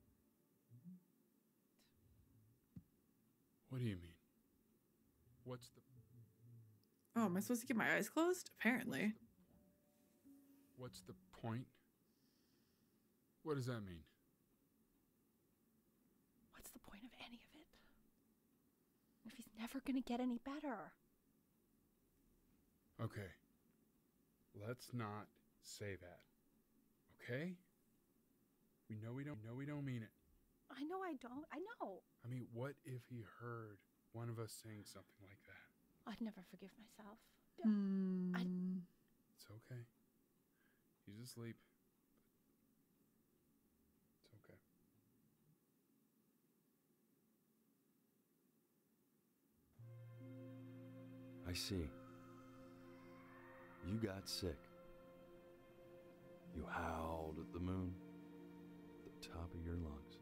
What do you mean? What's the Oh, am I supposed to keep my eyes closed? Apparently. What's the point? What does that mean? What's the point of any of it? If he's never gonna get any better. Okay. Let's not say that. Okay? We know we don't know we don't mean it. I know I don't. I know. I mean, what if he heard one of us saying something like that? I'd never forgive myself. Hmm. I, It's okay. He's asleep. It's okay. I see. You got sick. You howled at the moon, at the top of your lungs.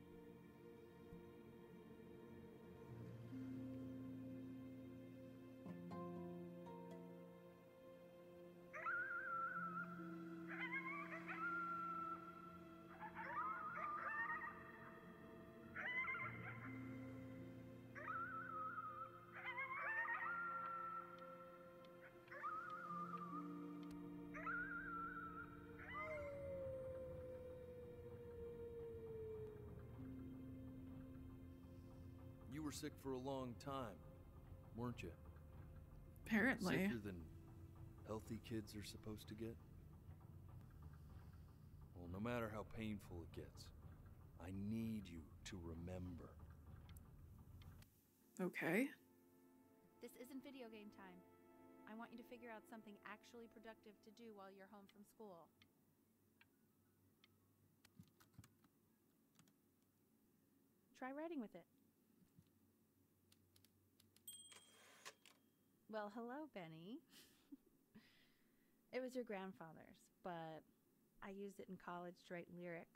You were sick for a long time, weren't you? Apparently. Sicker than healthy kids are supposed to get? Well, no matter how painful it gets, I need you to remember. Okay. This isn't video game time. I want you to figure out something actually productive to do while you're home from school. Try writing with it. Well, hello, Benny. It was your grandfather's, but I used it in college to write lyrics.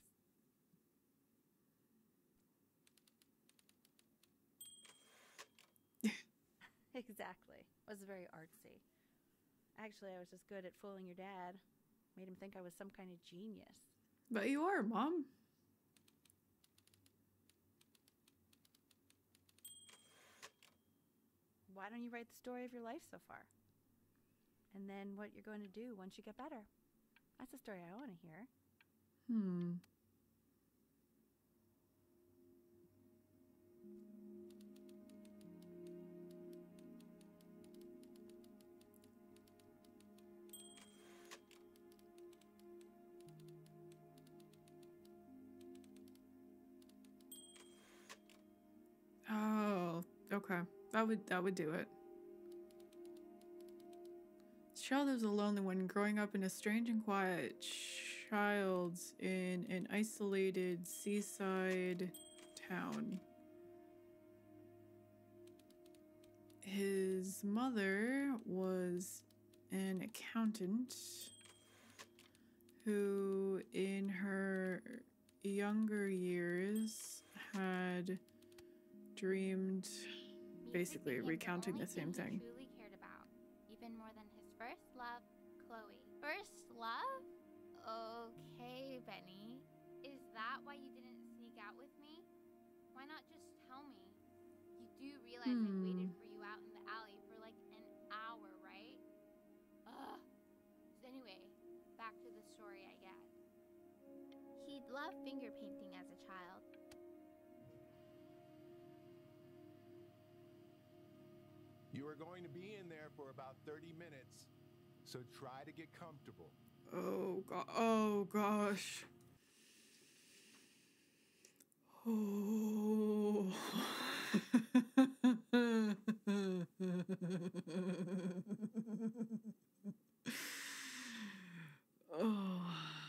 Exactly. It was very artsy. Actually, I was just good at fooling your dad. Made him think I was some kind of genius. But you are, Mom. Why don't you write the story of your life so far? And then what you're going to do once you get better. That's the story I want to hear. Hmm. Okay. That would that would do it. This child is a lonely one, growing up in a strange and quiet child in an isolated seaside town. His mother was an accountant who, in her younger years, had dreamed, basically recounting the same thing. He truly cared about, even more than his first love, Chloe. First love? Okay, Benny. Is that why you didn't sneak out with me? Why not just tell me? You do realize I waited for you out in the alley for like an hour, right? Ugh. So anyway, back to the story, I guess. He'd loved finger painting as a child. You are going to be in there for about thirty minutes, so try to get comfortable. Oh god! Oh gosh! Oh. Oh.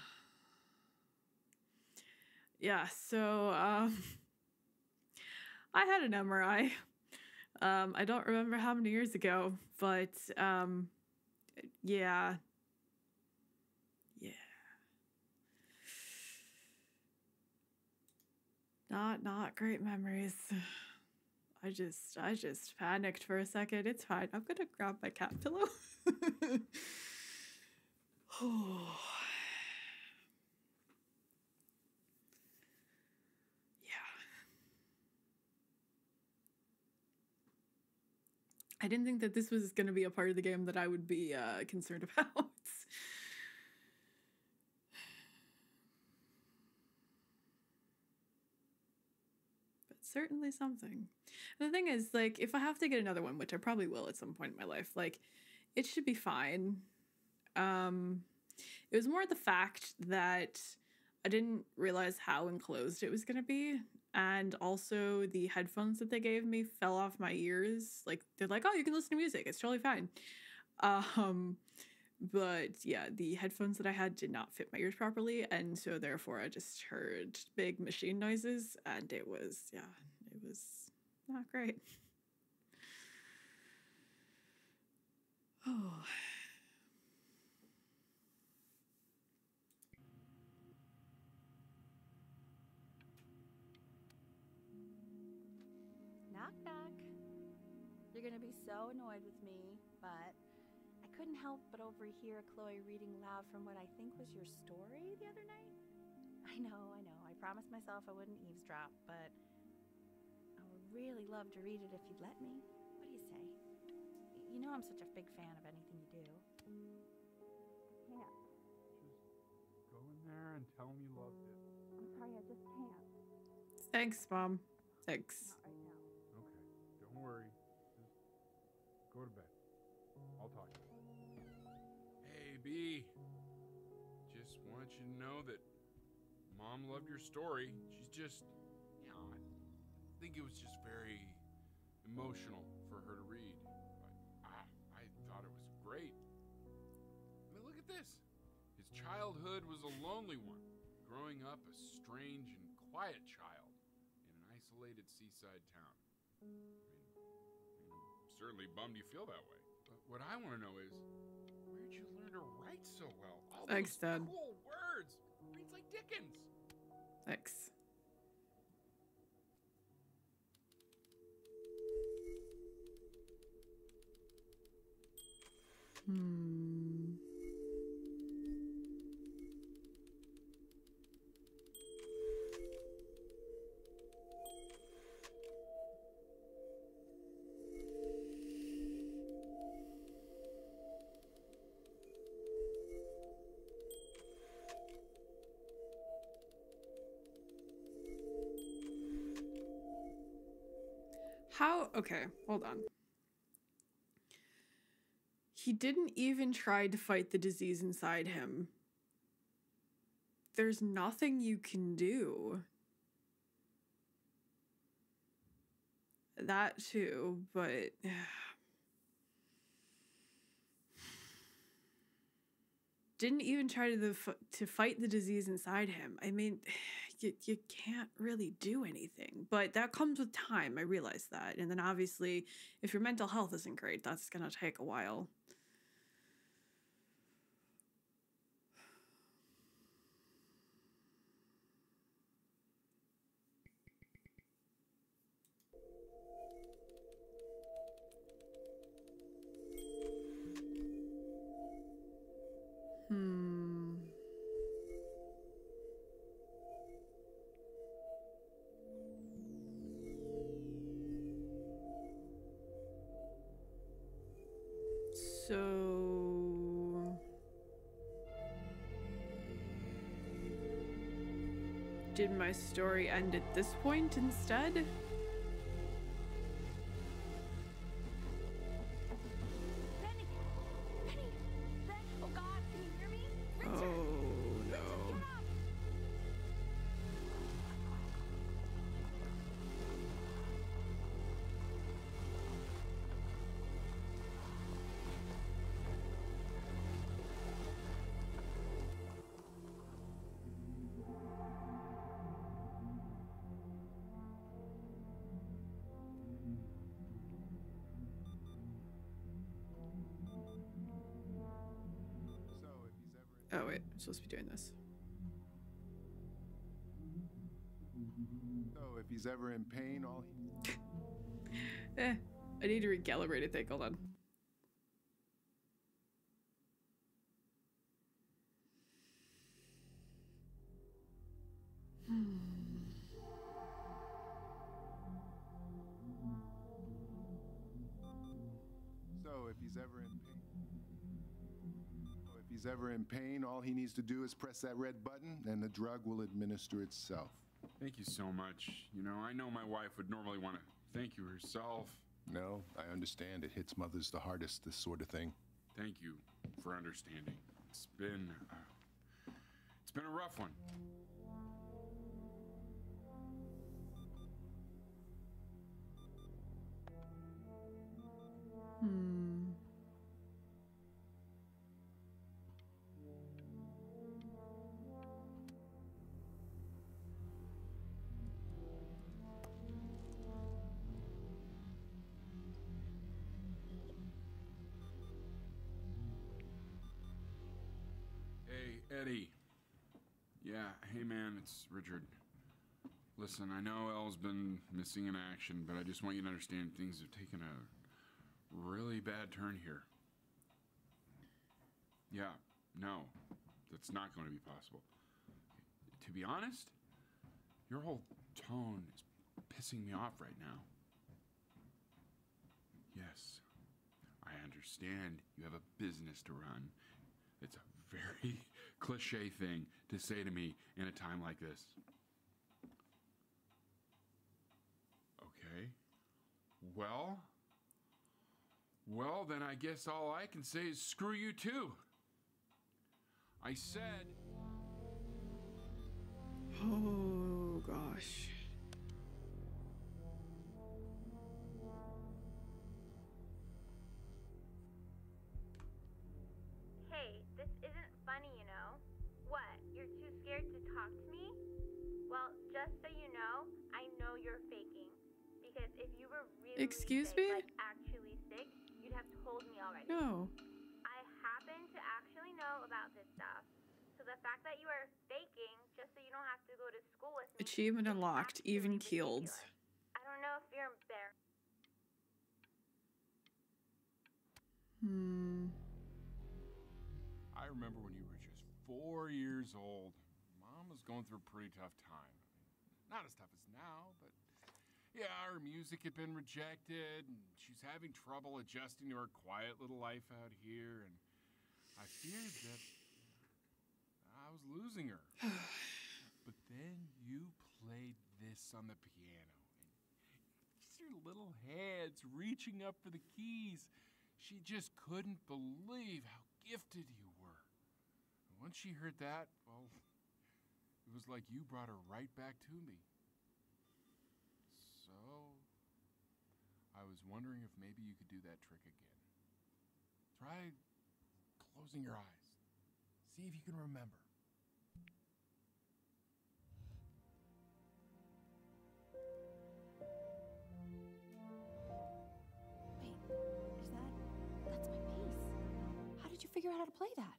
Yeah. So um, I had an M R I. Um, I don't remember how many years ago, but um, yeah. Yeah. Not not great memories. I just I just panicked for a second. It's fine. I'm gonna grab my cat pillow. Oh. I didn't think that this was going to be a part of the game that I would be uh, concerned about. But certainly something. And the thing is, like, if I have to get another one, which I probably will at some point in my life, like, it should be fine. Um, it was more the fact that I didn't realize how enclosed it was going to be. And also the headphones that they gave me fell off my ears. Like, they're like, oh, you can listen to music. It's totally fine. Um, but yeah, the headphones that I had did not fit my ears properly. And so therefore I just heard big machine noises. And it was, yeah, it was not great. Oh. Knock, knock. You're gonna be so annoyed with me, but I couldn't help but overhear Chloe reading loud from what I think was your story the other night. I know, I know. I promised myself I wouldn't eavesdrop, but I would really love to read it if you'd let me. What do you say? You know I'm such a big fan of anything you do. Can't. Just go in there and tell him you loved it. I'm sorry, I just can't. Thanks, Mom. Thanks. Not right now. Okay, don't worry. Just go to bed. I'll talk to you. Hey, B. Just want you to know that Mom loved your story. She's just, you know, I think it was just very emotional for her to read. But I, I thought it was great. I mean, look at this. His childhood was a lonely one, growing up a strange and quiet child in an isolated seaside town. I mean, I'm certainly bummed you feel that way. But what I want to know is, where'd you learn to write so well? All Thanks, those Dad. cool words. Reads like Dickens. Thanks. Hmm. How? Okay, hold on. He didn't even try to fight the disease inside him. There's nothing you can do. that too, but didn't even try to the to fight the disease inside him. I mean, you, you can't really do anything, but that comes with time. I realize that. And then obviously, if your mental health isn't great, that's going to take a while. Hmm. So did my story end at this point instead? Oh wait, I'm supposed to be doing this. So if he's ever in pain, all he... eh, I need to recalibrate it. Think, hold on. Hmm. So if he's ever in pain... So if he's ever in pain, all he needs to do is press that red button and the drug will administer itself. Thank you so much. You know, I know my wife would normally want to thank you herself. No, I understand. It hits mothers the hardest, this sort of thing. Thank you for understanding. It's been... Uh, it's been a rough one. Hmm. Hey, Eddie. Yeah, hey man, it's Richard. Listen, I know Elle's been missing in action, but I just want you to understand things have taken a really bad turn here. Yeah, no, that's not going to be possible. To be honest, your whole tone is pissing me off right now. Yes, I understand you have a business to run. It's a very cliche thing to say to me in a time like this. Okay. Well, well, then I guess all I can say is screw you too. I said... Oh, gosh. Hey, this isn't funny, you know? What, you're too scared to talk to me? Well, just so you know, I know you're faking. Because if you were really Excuse sick, me? like actually sick, you'd have told me already. No. I happen to actually know about this stuff. So the fact that you are faking just so you don't have to go to school with me... Achievement unlocked, even keeled. I don't know if you're embarrassed. Hmm. I remember when you were just four years old. Mom was going through a pretty tough time. Not as tough as now, but yeah, her music had been rejected, and she's having trouble adjusting to her quiet little life out here, and I feared that I was losing her. But then you played this on the piano, and just your little hands reaching up for the keys. She just couldn't believe how gifted you were. And once she heard that, well, it was like you brought her right back to me. So, I was wondering if maybe you could do that trick again. Try closing your eyes. See if you can remember. Wait, is that... That's my bass. How did you figure out how to play that?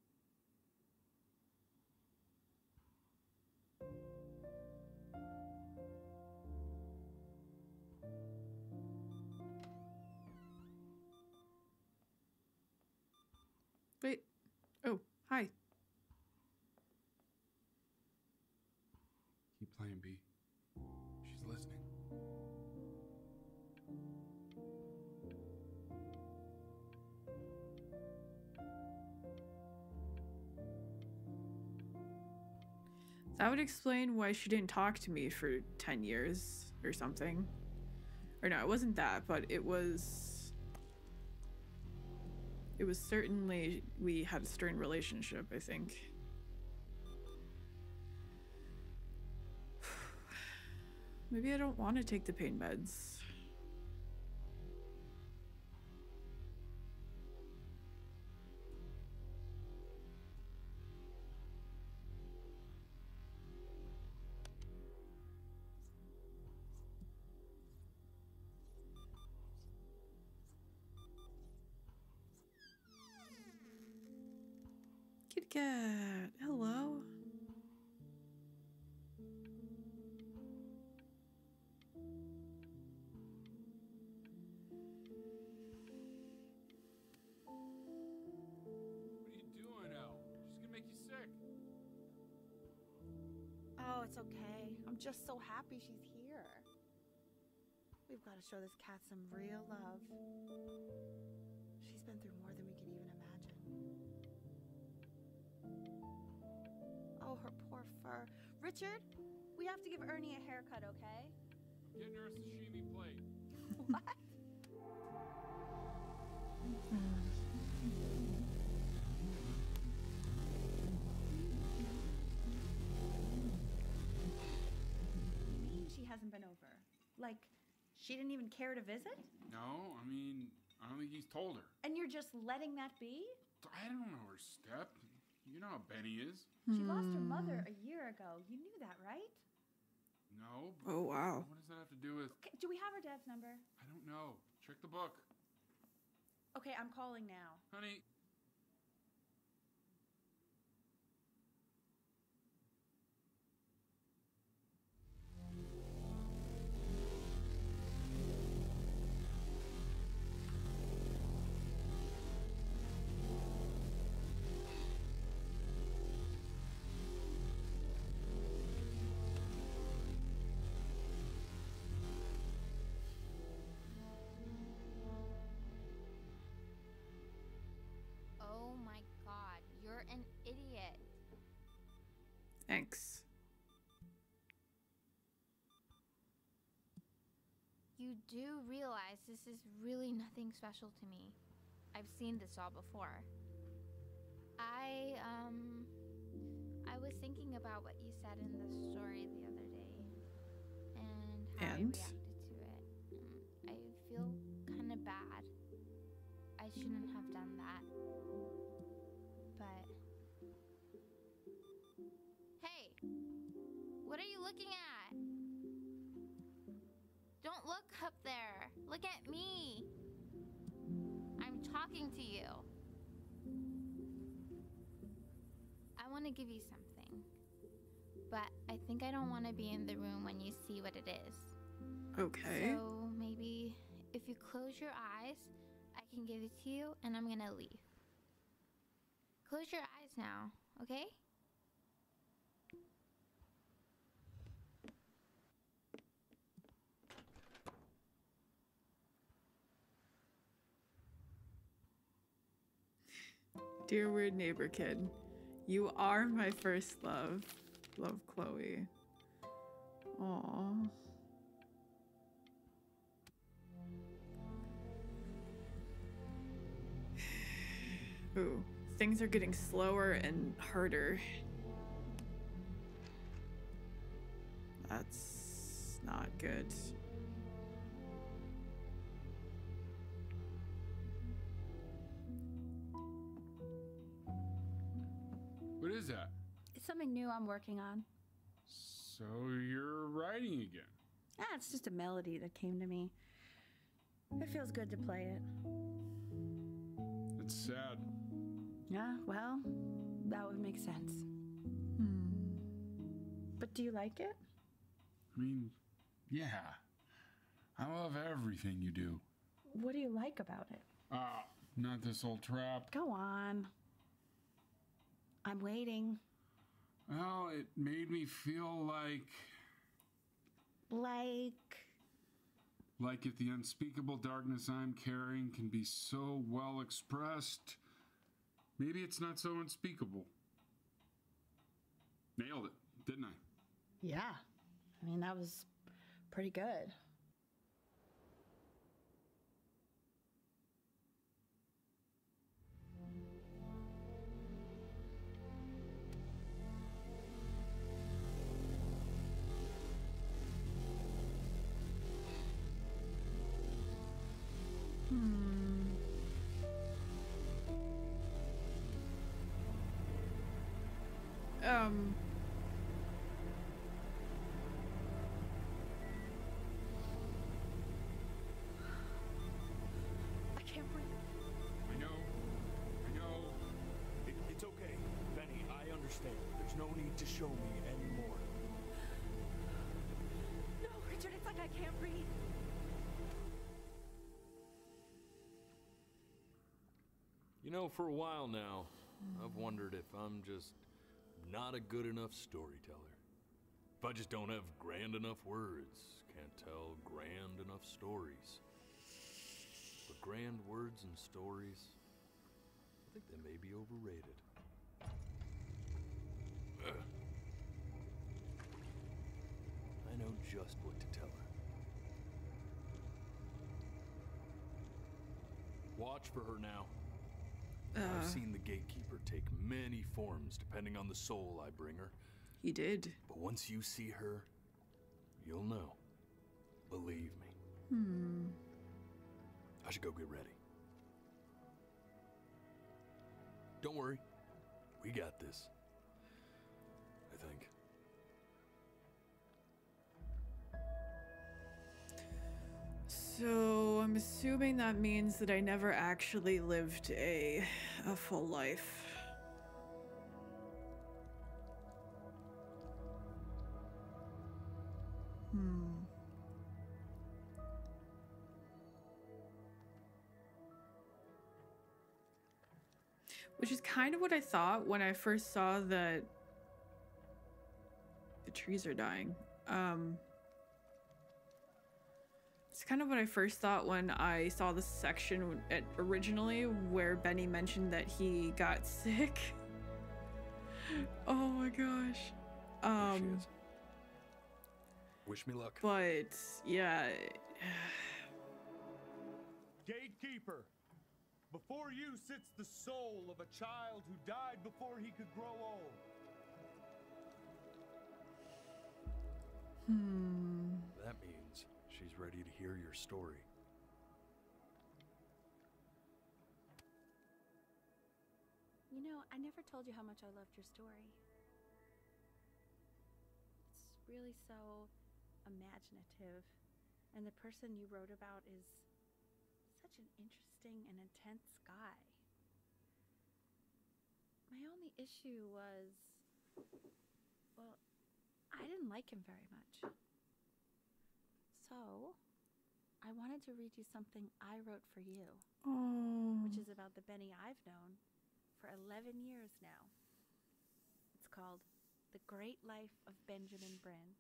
Wait. Oh, hi. Keep playing, B. She's listening. That would explain why she didn't talk to me for ten years or something. Or no, it wasn't that, but it was... It was certainly we had a strained relationship, I think. Maybe I don't want to take the pain meds. Kitty cat, hello. What are you doing, Elle? She's gonna make you sick. Oh, it's okay. I'm just so happy she's here. We've got to show this cat some real love. She's been through more than we can even imagine. Oh, her poor fur. Richard, we have to give Ernie a haircut, okay? I'm getting her a sashimi plate. What? You mean she hasn't been over? Like, she didn't even care to visit? No, I mean, I don't think he's told her. And you're just letting that be? I don't know her step. You know how Benny is. She lost her mother a year ago. You knew that, right? No. Oh, wow. What does that have to do with... Okay, do we have her dad's number? I don't know. Check the book. Okay, I'm calling now. Honey. Oh my god, you're an idiot. Thanks. You do realize this is really nothing special to me. I've seen this all before. I, um... I was thinking about what you said in the story the other day. And how And? I reacted to it. Mm, I feel kind of bad. I shouldn't have done that. But... Hey! What are you looking at? Don't look up there. Look at me. I'm talking to you. I want to give you something. But I think I don't want to be in the room when you see what it is. Okay. So maybe if you close your eyes, I can give it to you and I'm gonna leave. Close your eyes now, okay? Dear weird neighbor kid, you are my first love. Love, Chloe. Aww. Ooh, things are getting slower and harder. That's not good. something new I'm working on. So you're writing again? Ah, it's just a melody that came to me. It feels good to play it. It's sad. Yeah, well, that would make sense. Hmm. But do you like it? I mean, yeah. I love everything you do. What do you like about it? Ah, not this old trap. Go on. I'm waiting. Well, it made me feel like... Like... Like if the unspeakable darkness I'm carrying can be so well expressed, maybe it's not so unspeakable. Nailed it, didn't I? Yeah. I mean, that was pretty good. Hmm. Um. I can't breathe. I know. I know. It, it's okay, Benny. I understand. There's no need to show me anymore. No, Richard, it's like I can't breathe. You know, for a while now, I've wondered if I'm just not a good enough storyteller. If I just don't have grand enough words, can't tell grand enough stories. But grand words and stories, I think they may be overrated. Ugh. I know just what to tell her. Watch for her now. Uh, I've seen the gatekeeper take many forms depending on the soul I bring her. He did. But once you see her, you'll know. Believe me. Hmm. I should go get ready. Don't worry. We got this. I think. So I'm assuming that means that I never actually lived a a full life. Hmm. Which is kind of what I thought when I first saw that the trees are dying. Um It's kind of what I first thought when I saw the section at originally where Benny mentioned that he got sick. Oh my gosh. There she Um, is. Wish me luck. but yeah. Gatekeeper, before you sits the soul of a child who died before he could grow old. Hmm. That means she's ready to hear your story. You know, I never told you how much I loved your story. It's really so imaginative, and the person you wrote about is such an interesting and intense guy. My only issue was, well, I didn't like him very much. So, I wanted to read you something I wrote for you, Oh. which is about the Benny I've known for eleven years now. It's called The Great Life of Benjamin Bryn.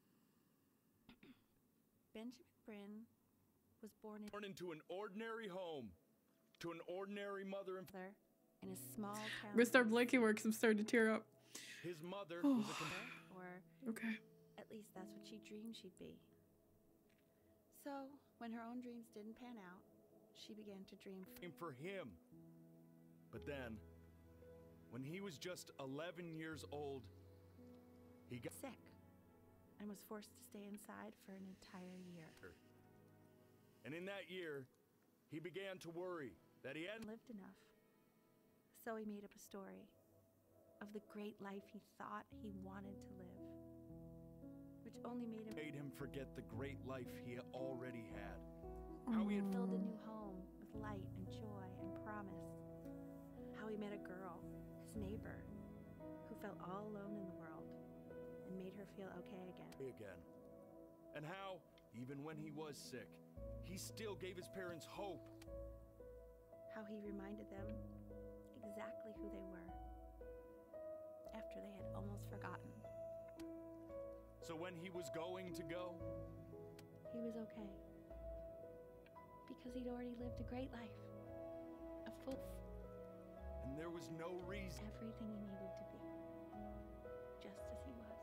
Benjamin Bryn was born in, Born into an ordinary home, to an ordinary mother and father in a small town. I'm gonna start blinking works. I'm starting to tear up. his mother was a or Okay. at least that's what she dreamed she'd be. So, when her own dreams didn't pan out, she began to dream dream for him. But then, when he was just eleven years old, he got sick and was forced to stay inside for an entire year. And in that year, he began to worry that he hadn't lived enough. So he made up a story. of the great life he thought he wanted to live, which only made him Made him forget the great life he already had. how he had filled a new home with light and joy and promise, how he met a girl, his neighbor, who felt all alone in the world and made her feel okay again. Again. And how, even when he was sick, he still gave his parents hope. How he reminded them exactly who they were after they had almost forgotten. So when he was going to go, He was okay. Because he'd already lived a great life. A full... and there was no reason. Everything he needed to be. Just as he was.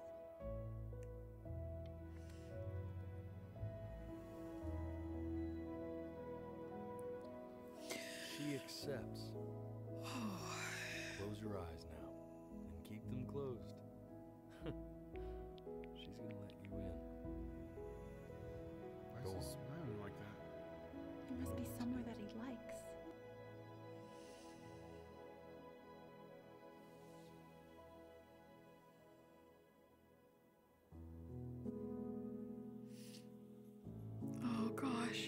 She accepts. Close your eyes now, and keep them closed. She's gonna let you in. Why Go is he on. smiling like that? It must be somewhere that he likes. Oh gosh.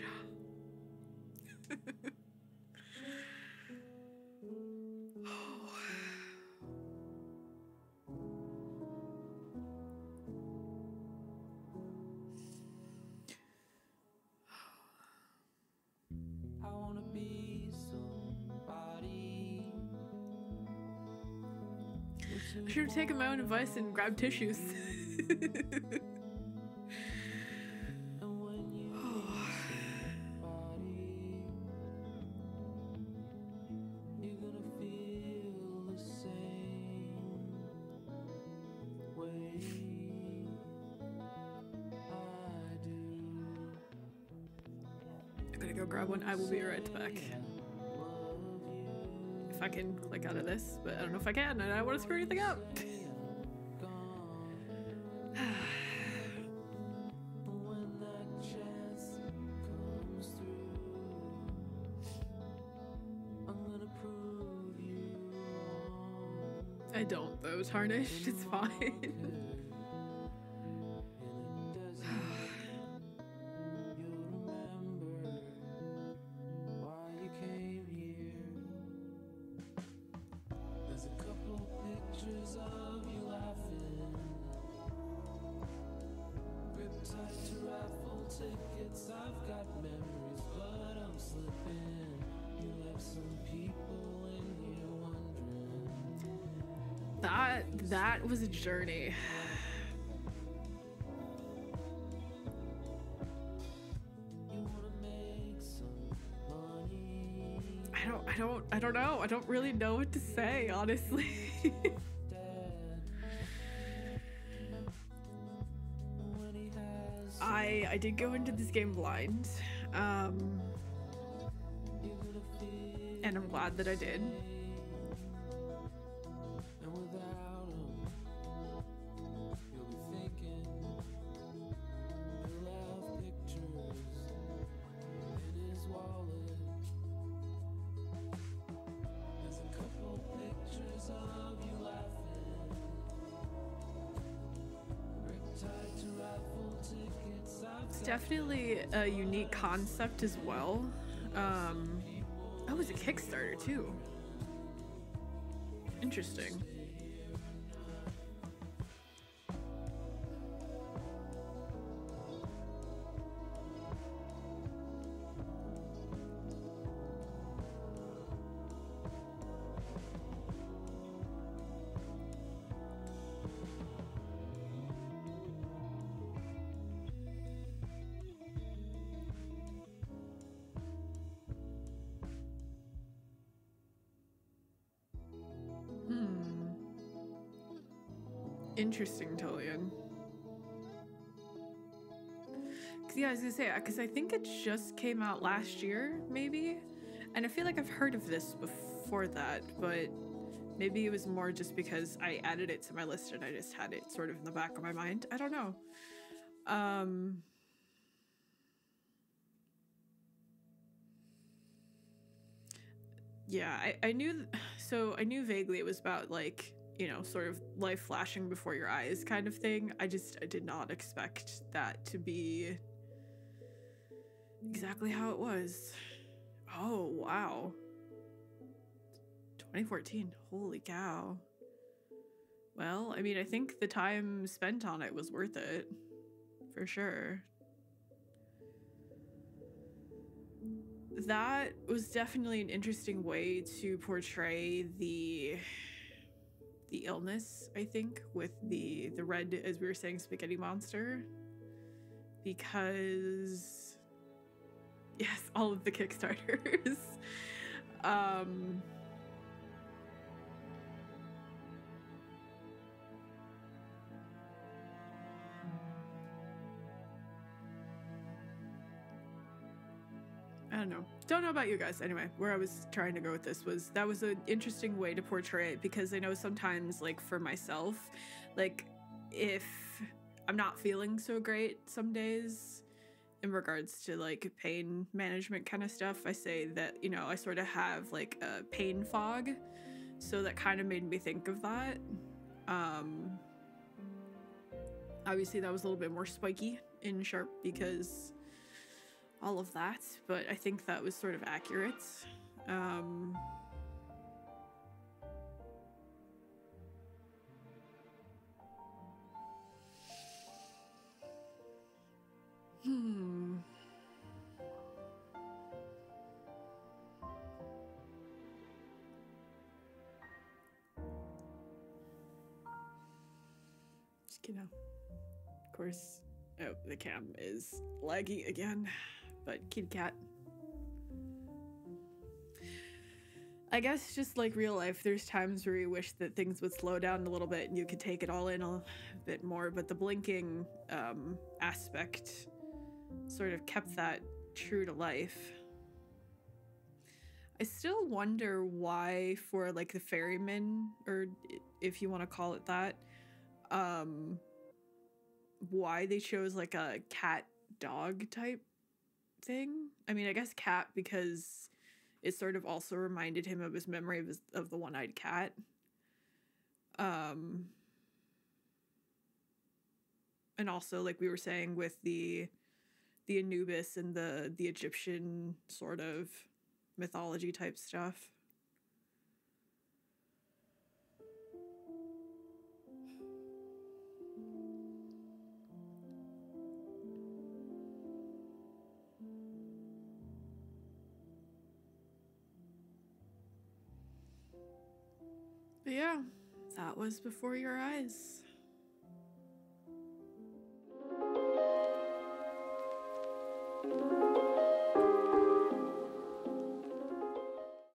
I wanna be somebody. I should have taken my own advice and grabbed tissues. You're gonna feel the same way I do. I'm gonna go grab one. I will be right back. If I can click out of this, but I don't know if I can, and I don't want to screw anything up. When that chance comes through, I'm gonna prove you wrong. I don't though, tarnished. It's fine. Why you came here? There's a couple pictures of you laughing. Grip tight to raffle tickets. I've got memories, but I'm slipping. You left some people in here wondering. That that was a journey. You wanna make some money. I don't I don't I don't know. I don't really know what to say, honestly. When he has I I did go into this game blind. Um and I'm glad that I did. and without him, you'll be thinking he'll have pictures in his wallet. There's a couple pictures of you laughing. Grip tight to raffle tickets. I've It's got definitely a unique concept as well. Um oh, it was a Kickstarter too. Interesting. Hmm. Interesting, Tolian. Cause yeah, I was gonna say, because I think it just came out last year, maybe, and I feel like I've heard of this before that, but maybe it was more just because I added it to my list and I just had it sort of in the back of my mind. I don't know. Um. Yeah, I, I knew, th- so I knew vaguely it was about like you know, sort of life flashing before your eyes kind of thing. I just, I did not expect that to be exactly how it was. Oh, wow. twenty fourteen, holy cow. Well, I mean, I think the time spent on it was worth it, for sure. That was definitely an interesting way to portray the the illness, I think, with the the red, as we were saying, spaghetti monster, because yes, all of the Kickstarters. um I don't know. Don't know about you guys. Anyway, where I was trying to go with this was that was an interesting way to portray it, because I know sometimes, like, for myself, like, if I'm not feeling so great some days in regards to, like, pain management kind of stuff, I say that, you know, I sort of have, like, a pain fog. So that kind of made me think of that. Um, obviously, that was a little bit more spiky in Sharp because all of that, but I think that was sort of accurate. Um, hmm. Just, you know, of course, oh, the cam is laggy again, but kitty cat. I guess just like real life, there's times where you wish that things would slow down a little bit and you could take it all in a bit more, but the blinking um, aspect sort of kept that true to life. I still wonder why, for like the ferryman, or if you want to call it that, um, why they chose like a cat dog type thing. I mean, I guess cat because it sort of also reminded him of his memory of, his, of the one-eyed cat. Um, and also, like we were saying, with the the Anubis and the the Egyptian sort of mythology type stuff. But yeah, that was Before Your Eyes.